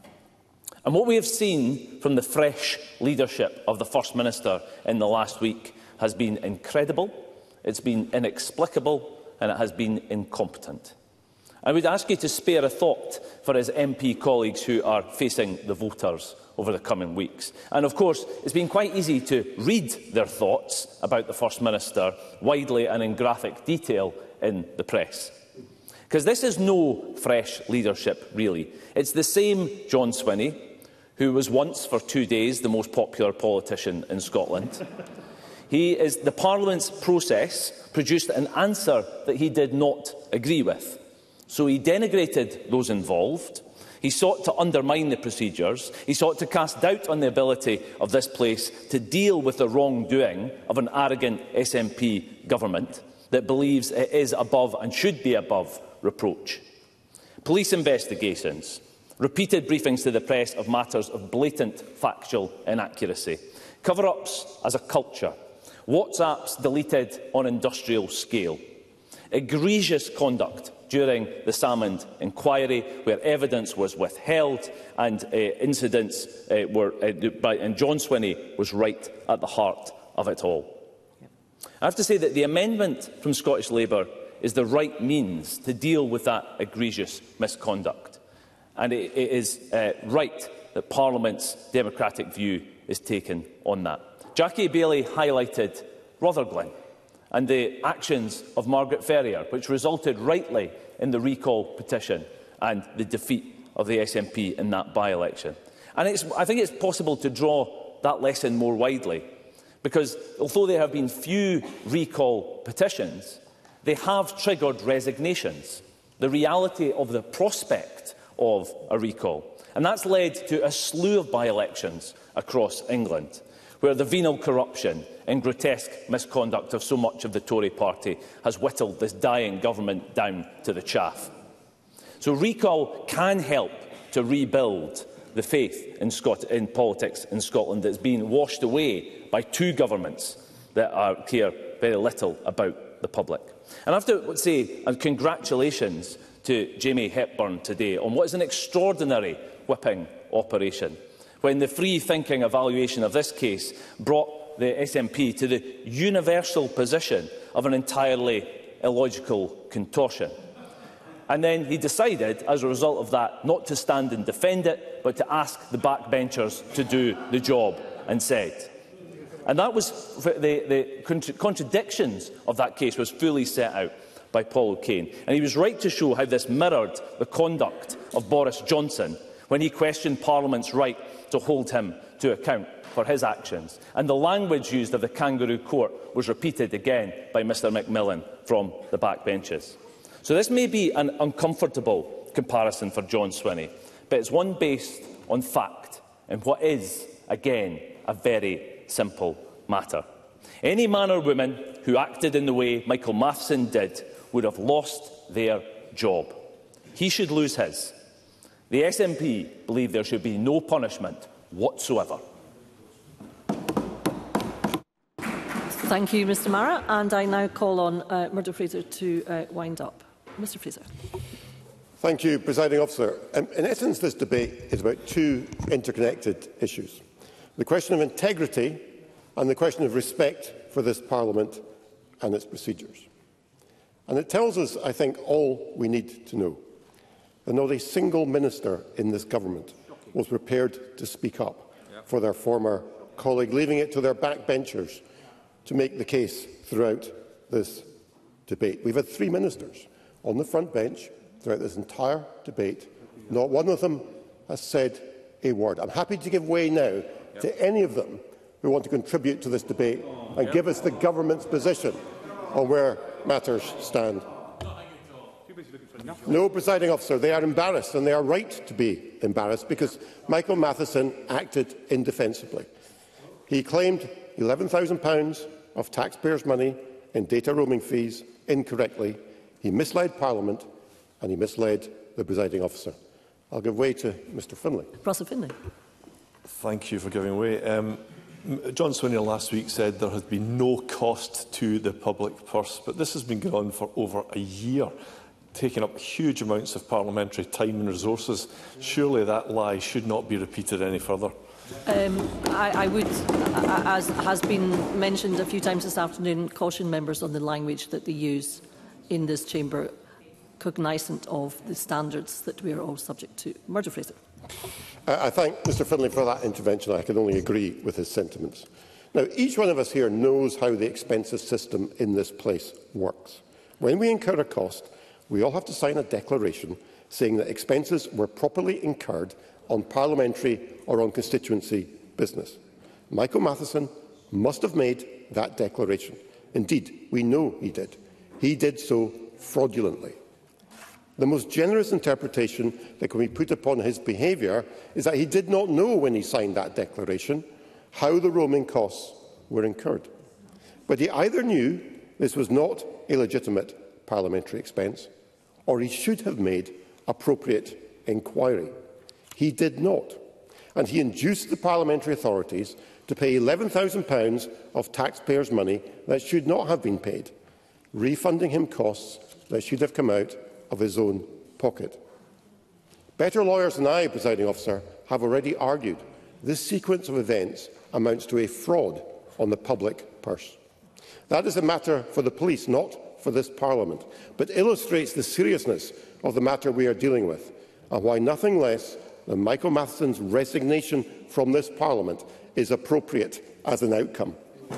And what we have seen from the fresh leadership of the First Minister in the last week has been incredible, it's been inexplicable, and it has been incompetent. I would ask you to spare a thought for his M P colleagues who are facing the voters over the coming weeks. And of course, it's been quite easy to read their thoughts about the First Minister widely and in graphic detail in the press. Because this is no fresh leadership, really. It's the same John Swinney, who was once for two days the most popular politician in Scotland. He is the Parliament's process produced an answer that he did not agree with. So he denigrated those involved. He sought to undermine the procedures. He sought to cast doubt on the ability of this place to deal with the wrongdoing of an arrogant S N P government that believes it is above and should be above reproach. Police investigations, repeated briefings to the press of matters of blatant factual inaccuracy, cover-ups as a culture, WhatsApps deleted on industrial scale, egregious conduct during the Salmond inquiry, where evidence was withheld and uh, incidents uh, were, uh, by, and John Swinney was right at the heart of it all. I have to say that the amendment from Scottish Labour is the right means to deal with that egregious misconduct. And it, it is uh, right that Parliament's democratic view is taken on that. Jackie Bailey highlighted Rotherglen and the actions of Margaret Ferrier, which resulted rightly in the recall petition and the defeat of the S N P in that by-election. And it's, I think it's possible to draw that lesson more widely, because although there have been few recall petitions, they have triggered resignations, the reality of the prospect of a recall. And that's led to a slew of by-elections across England, where the venal corruption and grotesque misconduct of so much of the Tory party has whittled this dying government down to the chaff. So recall can help to rebuild the faith in, Scot in politics in Scotland that's been washed away by two governments that are, care very little about the public. And I have to say, and congratulations to Jamie Hepburn today on what is an extraordinary whipping operation, when the free-thinking evaluation of this case brought the S N P to the universal position of an entirely illogical contortion. And then he decided, as a result of that, not to stand and defend it, but to ask the backbenchers to do the job instead. And that was the, the contra contradictions of that case was fully set out by Paul O'Kane. And he was right to show how this mirrored the conduct of Boris Johnson when he questioned Parliament's right to hold him to account for his actions. And the language used of the kangaroo court was repeated again by Mr Macmillan from the backbenches. So this may be an uncomfortable comparison for John Swinney, but it's one based on fact and what is, again, a very simple matter. Any man or woman who acted in the way Michael Matheson did would have lost their job. He should lose his. The S N P believe there should be no punishment whatsoever. Thank you, Mr Mara. And I now call on uh, Murdo Fraser to uh, wind up. Mr Fraser. Thank you, Presiding Officer. Um, in essence, this debate is about two interconnected issues. The question of integrity and the question of respect for this Parliament and its procedures. And it tells us, I think, all we need to know. That not a single minister in this government was prepared to speak up for their former colleague, leaving it to their backbenchers to make the case throughout this debate. We've had three ministers on the front bench throughout this entire debate. Not one of them has said a word. I'm happy to give way now to any of them who want to contribute to this debate and give us the government's position on where matters stand. No, Presiding Officer, they are embarrassed, and they are right to be embarrassed, because Michael Matheson acted indefensibly. He claimed eleven thousand pounds of taxpayers' money in data roaming fees incorrectly. He misled Parliament, and he misled the Presiding Officer. I'll give way to Mr Finlay. Russell Finlay. Thank you for giving way. Um, John Swinney last week said there has been no cost to the public purse, but this has been going on for over a year, taking up huge amounts of parliamentary time and resources. Surely that lie should not be repeated any further. Um, I, I would, as has been mentioned a few times this afternoon, caution members on the language that they use in this chamber, cognisant of the standards that we are all subject to. Murdo Fraser. Uh, I thank Mr Finlay for that intervention. I can only agree with his sentiments. Now, each one of us here knows how the expenses system in this place works. When we incur a cost, we all have to sign a declaration saying that expenses were properly incurred on parliamentary or on constituency business. Michael Matheson must have made that declaration. Indeed, we know he did. He did so fraudulently. The most generous interpretation that can be put upon his behaviour is that he did not know when he signed that declaration how the roaming costs were incurred. But he either knew this was not a legitimate parliamentary expense, or he should have made appropriate inquiry. He did not, and he induced the parliamentary authorities to pay eleven thousand pounds of taxpayers' money that should not have been paid, refunding him costs that should have come out of his own pocket. Better lawyers than I, Presiding Officer, have already argued this sequence of events amounts to a fraud on the public purse. That is a matter for the police, not for this Parliament, but illustrates the seriousness of the matter we are dealing with, and why nothing less than Michael Matheson's resignation from this Parliament is appropriate as an outcome.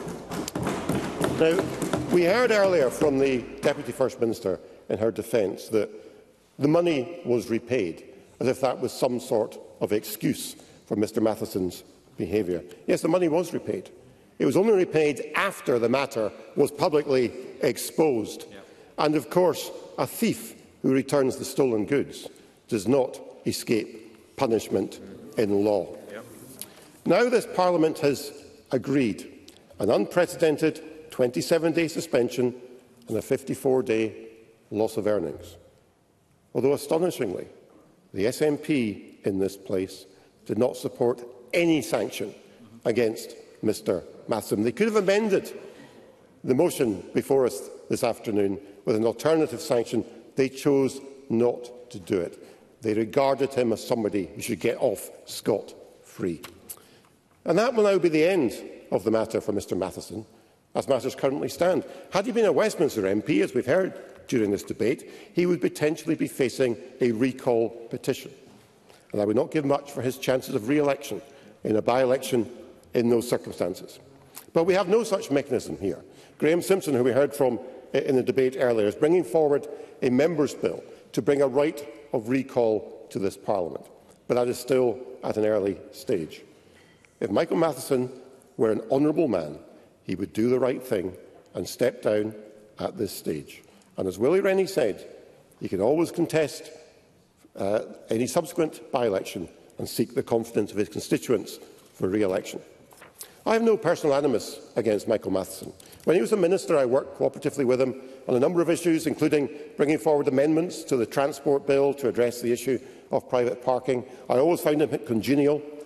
Now, we heard earlier from the Deputy First Minister in her defence that the money was repaid, as if that was some sort of excuse for Mr Matheson's behaviour. Yes, the money was repaid. It was only repaid after the matter was publicly exposed. Yeah. And of course, a thief who returns the stolen goods does not escape punishment in law. Yeah. Now this Parliament has agreed an unprecedented twenty-seven day suspension and a fifty-four day loss of earnings. Although astonishingly, the S N P in this place did not support any sanction against Mr Matheson. They could have amended the motion before us this afternoon with an alternative sanction. They chose not to do it. They regarded him as somebody who should get off scot-free. And that will now be the end of the matter for Mr Matheson, as matters currently stand. Had he been a Westminster M P, as we've heard during this debate, he would potentially be facing a recall petition. And I would not give much for his chances of re-election in a by-election in those circumstances. But we have no such mechanism here. Graham Simpson, who we heard from in the debate earlier, is bringing forward a members' bill to bring a right of recall to this Parliament. But that is still at an early stage. If Michael Matheson were an honourable man, he would do the right thing and step down at this stage. And as Willie Rennie said, he can always contest uh, any subsequent by-election and seek the confidence of his constituents for re-election. I have no personal animus against Michael Matheson. When he was a minister, I worked cooperatively with him on a number of issues, including bringing forward amendments to the transport bill to address the issue of private parking. I always found him congenial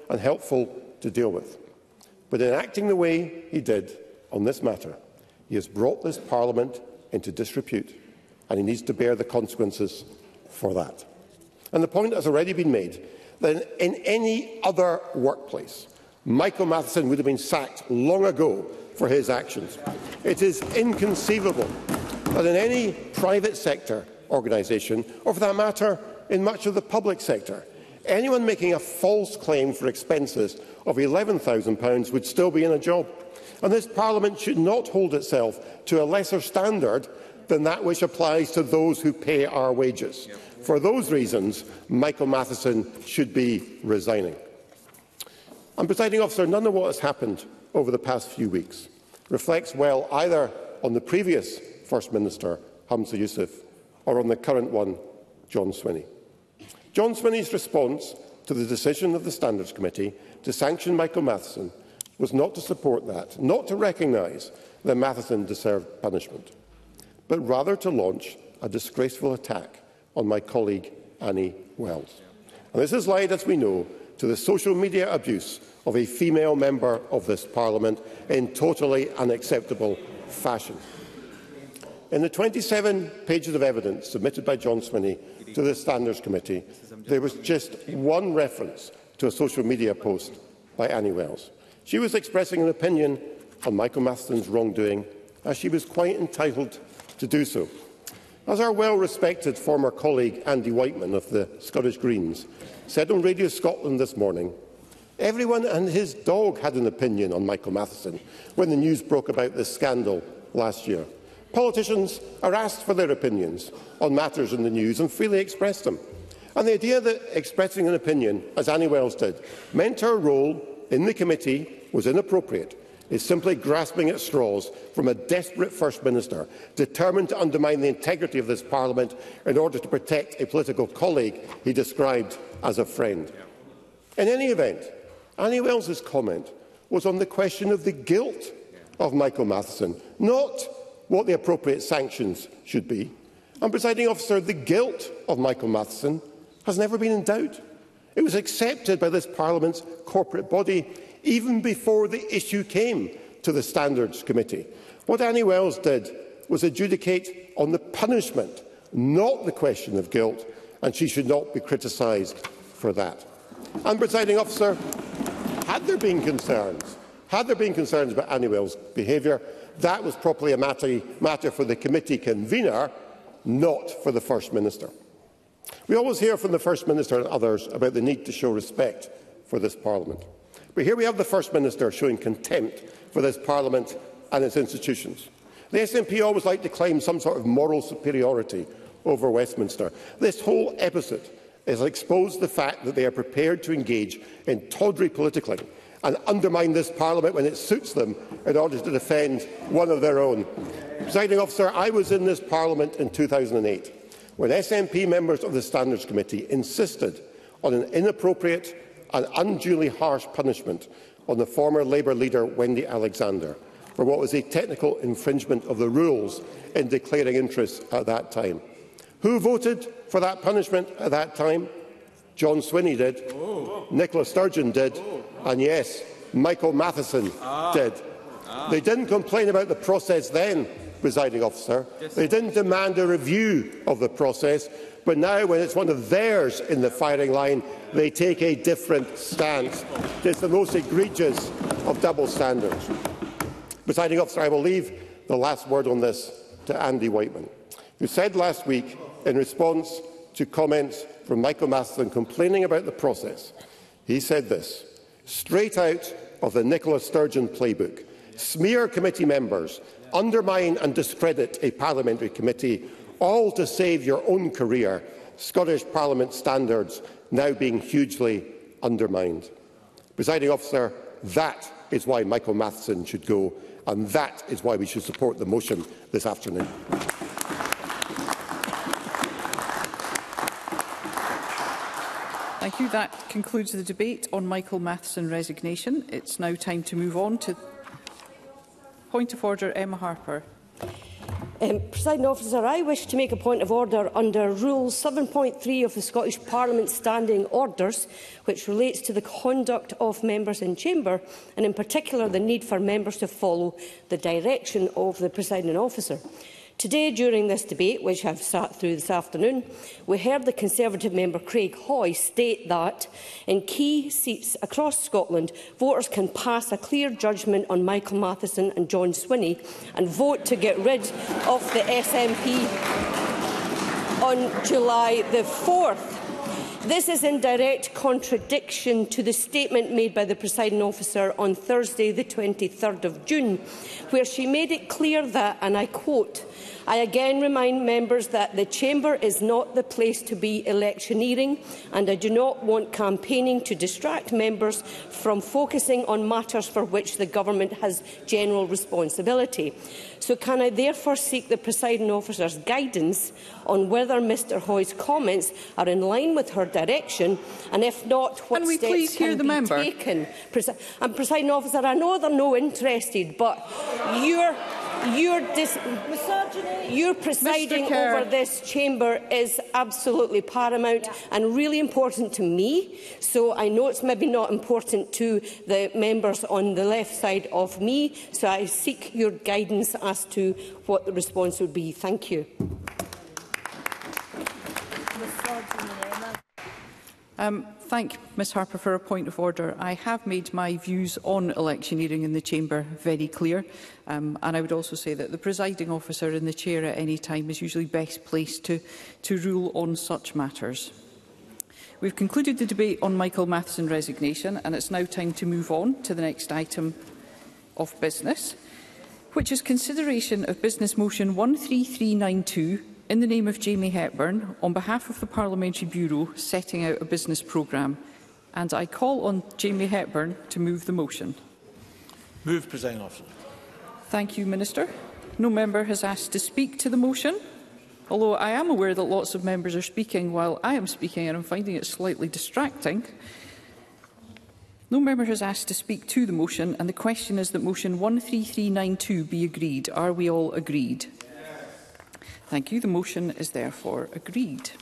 and helpful to deal with. But in acting the way he did on this matter, he has brought this Parliament into disrepute, and he needs to bear the consequences for that. And the point has already been made that in any other workplace, Michael Matheson would have been sacked long ago for his actions. It is inconceivable that in any private sector organisation, or for that matter, in much of the public sector, anyone making a false claim for expenses of eleven thousand pounds would still be in a job. And this Parliament should not hold itself to a lesser standard than that which applies to those who pay our wages. For those reasons, Michael Matheson should be resigning. And, Presiding Officer, none of what has happened over the past few weeks reflects well either on the previous First Minister, Hamza Yousaf, or on the current one, John Swinney. John Swinney's response to the decision of the Standards Committee to sanction Michael Matheson was not to support that, not to recognise that Matheson deserved punishment, but rather to launch a disgraceful attack on my colleague Annie Wells. And this has led, as we know, to the social media abuse of a female member of this Parliament in totally unacceptable fashion. In the twenty-seven pages of evidence submitted by John Swinney to the Standards Committee, there was just one reference to a social media post by Annie Wells. She was expressing an opinion on Michael Matheson's wrongdoing, as she was quite entitled to do so. As our well-respected former colleague Andy Whiteman of the Scottish Greens said on Radio Scotland this morning, everyone and his dog had an opinion on Michael Matheson when the news broke about this scandal last year. Politicians are asked for their opinions on matters in the news and freely express them. And the idea that expressing an opinion, as Annie Wells did, meant her role in the committee was inappropriate is simply grasping at straws from a desperate First Minister determined to undermine the integrity of this Parliament in order to protect a political colleague he described as a friend. In any event, Annie Wells's comment was on the question of the guilt of Michael Matheson, not what the appropriate sanctions should be. And, Presiding Officer, the guilt of Michael Matheson has never been in doubt. It was accepted by this Parliament's corporate body even before the issue came to the Standards Committee. What Annie Wells did was adjudicate on the punishment, not the question of guilt, and she should not be criticised for that. And, Presiding Officer, had there been concerns, had there been concerns about Annie Wells' behaviour, that was properly a matter, matter for the committee convener, not for the First Minister. We always hear from the First Minister and others about the need to show respect for this Parliament. But here we have the First Minister showing contempt for this Parliament and its institutions. The S N P always like to claim some sort of moral superiority over Westminster. This whole episode has exposed the fact that they are prepared to engage in tawdry politicking and undermine this Parliament when it suits them in order to defend one of their own. Presiding Officer, I was in this Parliament in two thousand eight when S N P members of the Standards Committee insisted on an inappropriate and unduly harsh punishment on the former Labour leader Wendy Alexander for what was a technical infringement of the rules in declaring interests at that time. Who voted for that punishment at that time? John Swinney did, oh. Nicola Sturgeon did, oh. and yes, Michael Matheson ah. did. Ah. They didn't complain about the process then, Presiding Officer. Yes. They didn't demand a review of the process, but now, when it's one of theirs in the firing line, they take a different stance. It's the most egregious of double standards. Presiding Officer, I will leave the last word on this to Andy Whiteman, who said last week, in response to comments from Michael Matheson complaining about the process, he said this: straight out of the Nicola Sturgeon playbook, smear committee members, undermine and discredit a parliamentary committee, all to save your own career, Scottish Parliament standards now being hugely undermined. Presiding Officer, that is why Michael Matheson should go, and that is why we should support the motion this afternoon. Thank you. That concludes the debate on Michael Matheson resignation. It's now time to move on to point of order, Emma Harper. Um, Presiding Officer, I wish to make a point of order under Rule seven point three of the Scottish Parliament's Standing Orders, which relates to the conduct of members in chamber, and in particular the need for members to follow the direction of the Presiding Officer. Today, during this debate, which I have sat through this afternoon, we heard the Conservative member Craig Hoy state that in key seats across Scotland, voters can pass a clear judgment on Michael Matheson and John Swinney and vote to get rid of the S N P on July the fourth. This is in direct contradiction to the statement made by the Presiding Officer on Thursday, the twenty-third of June, where she made it clear that, and I quote, "I again remind members that the Chamber is not the place to be electioneering, and I do not want campaigning to distract members from focusing on matters for which the Government has general responsibility." So can I therefore seek the Presiding Officer's guidance on whether Mr Hoy's comments are in line with her direction, and if not, what can we steps please hear can the be member? taken? Presi and Presiding Officer, I know they're no interested, but you're Your, your presiding over this chamber is absolutely paramount and really important to me. So I know it's maybe not important to the members on the left side of me. So I seek your guidance as to what the response would be. Thank you. Um, thank Ms Harper for a point of order. I have made my views on electioneering in the chamber very clear, um, and I would also say that the presiding officer in the chair at any time is usually best placed to, to rule on such matters. We've concluded the debate on Michael Matheson's resignation, and it's now time to move on to the next item of business, which is consideration of Business Motion one three three nine two in the name of Jamie Hepburn, on behalf of the Parliamentary Bureau, setting out a business programme. And I call on Jamie Hepburn to move the motion. Move, Presiding Officer. Thank you, Minister. No member has asked to speak to the motion, although I am aware that lots of members are speaking while I am speaking, and I'm finding it slightly distracting. No member has asked to speak to the motion, and the question is that motion one three three nine two be agreed. Are we all agreed? Thank you. The motion is therefore agreed.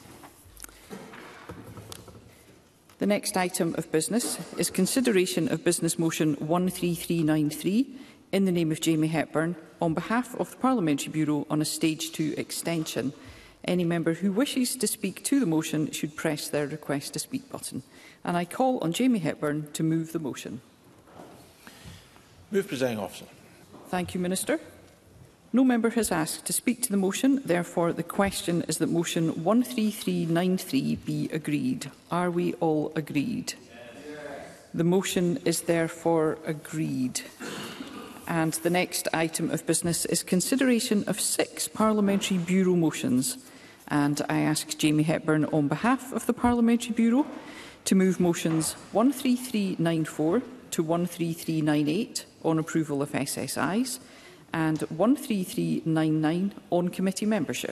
The next item of business is consideration of Business Motion one three three nine three in the name of Jamie Hepburn on behalf of the Parliamentary Bureau on a Stage two extension. Any member who wishes to speak to the motion should press their request to speak button. And I call on Jamie Hepburn to move the motion. Move, Presiding Officer. Thank you, Minister. No member has asked to speak to the motion. Therefore, the question is that motion one three three nine three be agreed. Are we all agreed? The motion is therefore agreed. And the next item of business is consideration of six Parliamentary Bureau motions. And I ask Jamie Hepburn, on behalf of the Parliamentary Bureau, to move motions one three three nine four to one three three nine eight on approval of S S Is, and one three three nine nine on committee membership.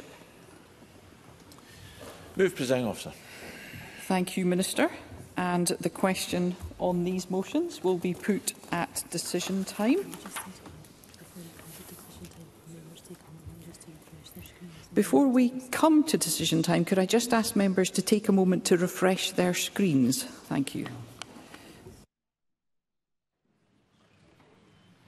Move, Presiding Officer. Thank you, Minister. And the question on these motions will be put at decision time. Before we come to decision time, could I just ask members to take a moment to refresh their screens? Thank you.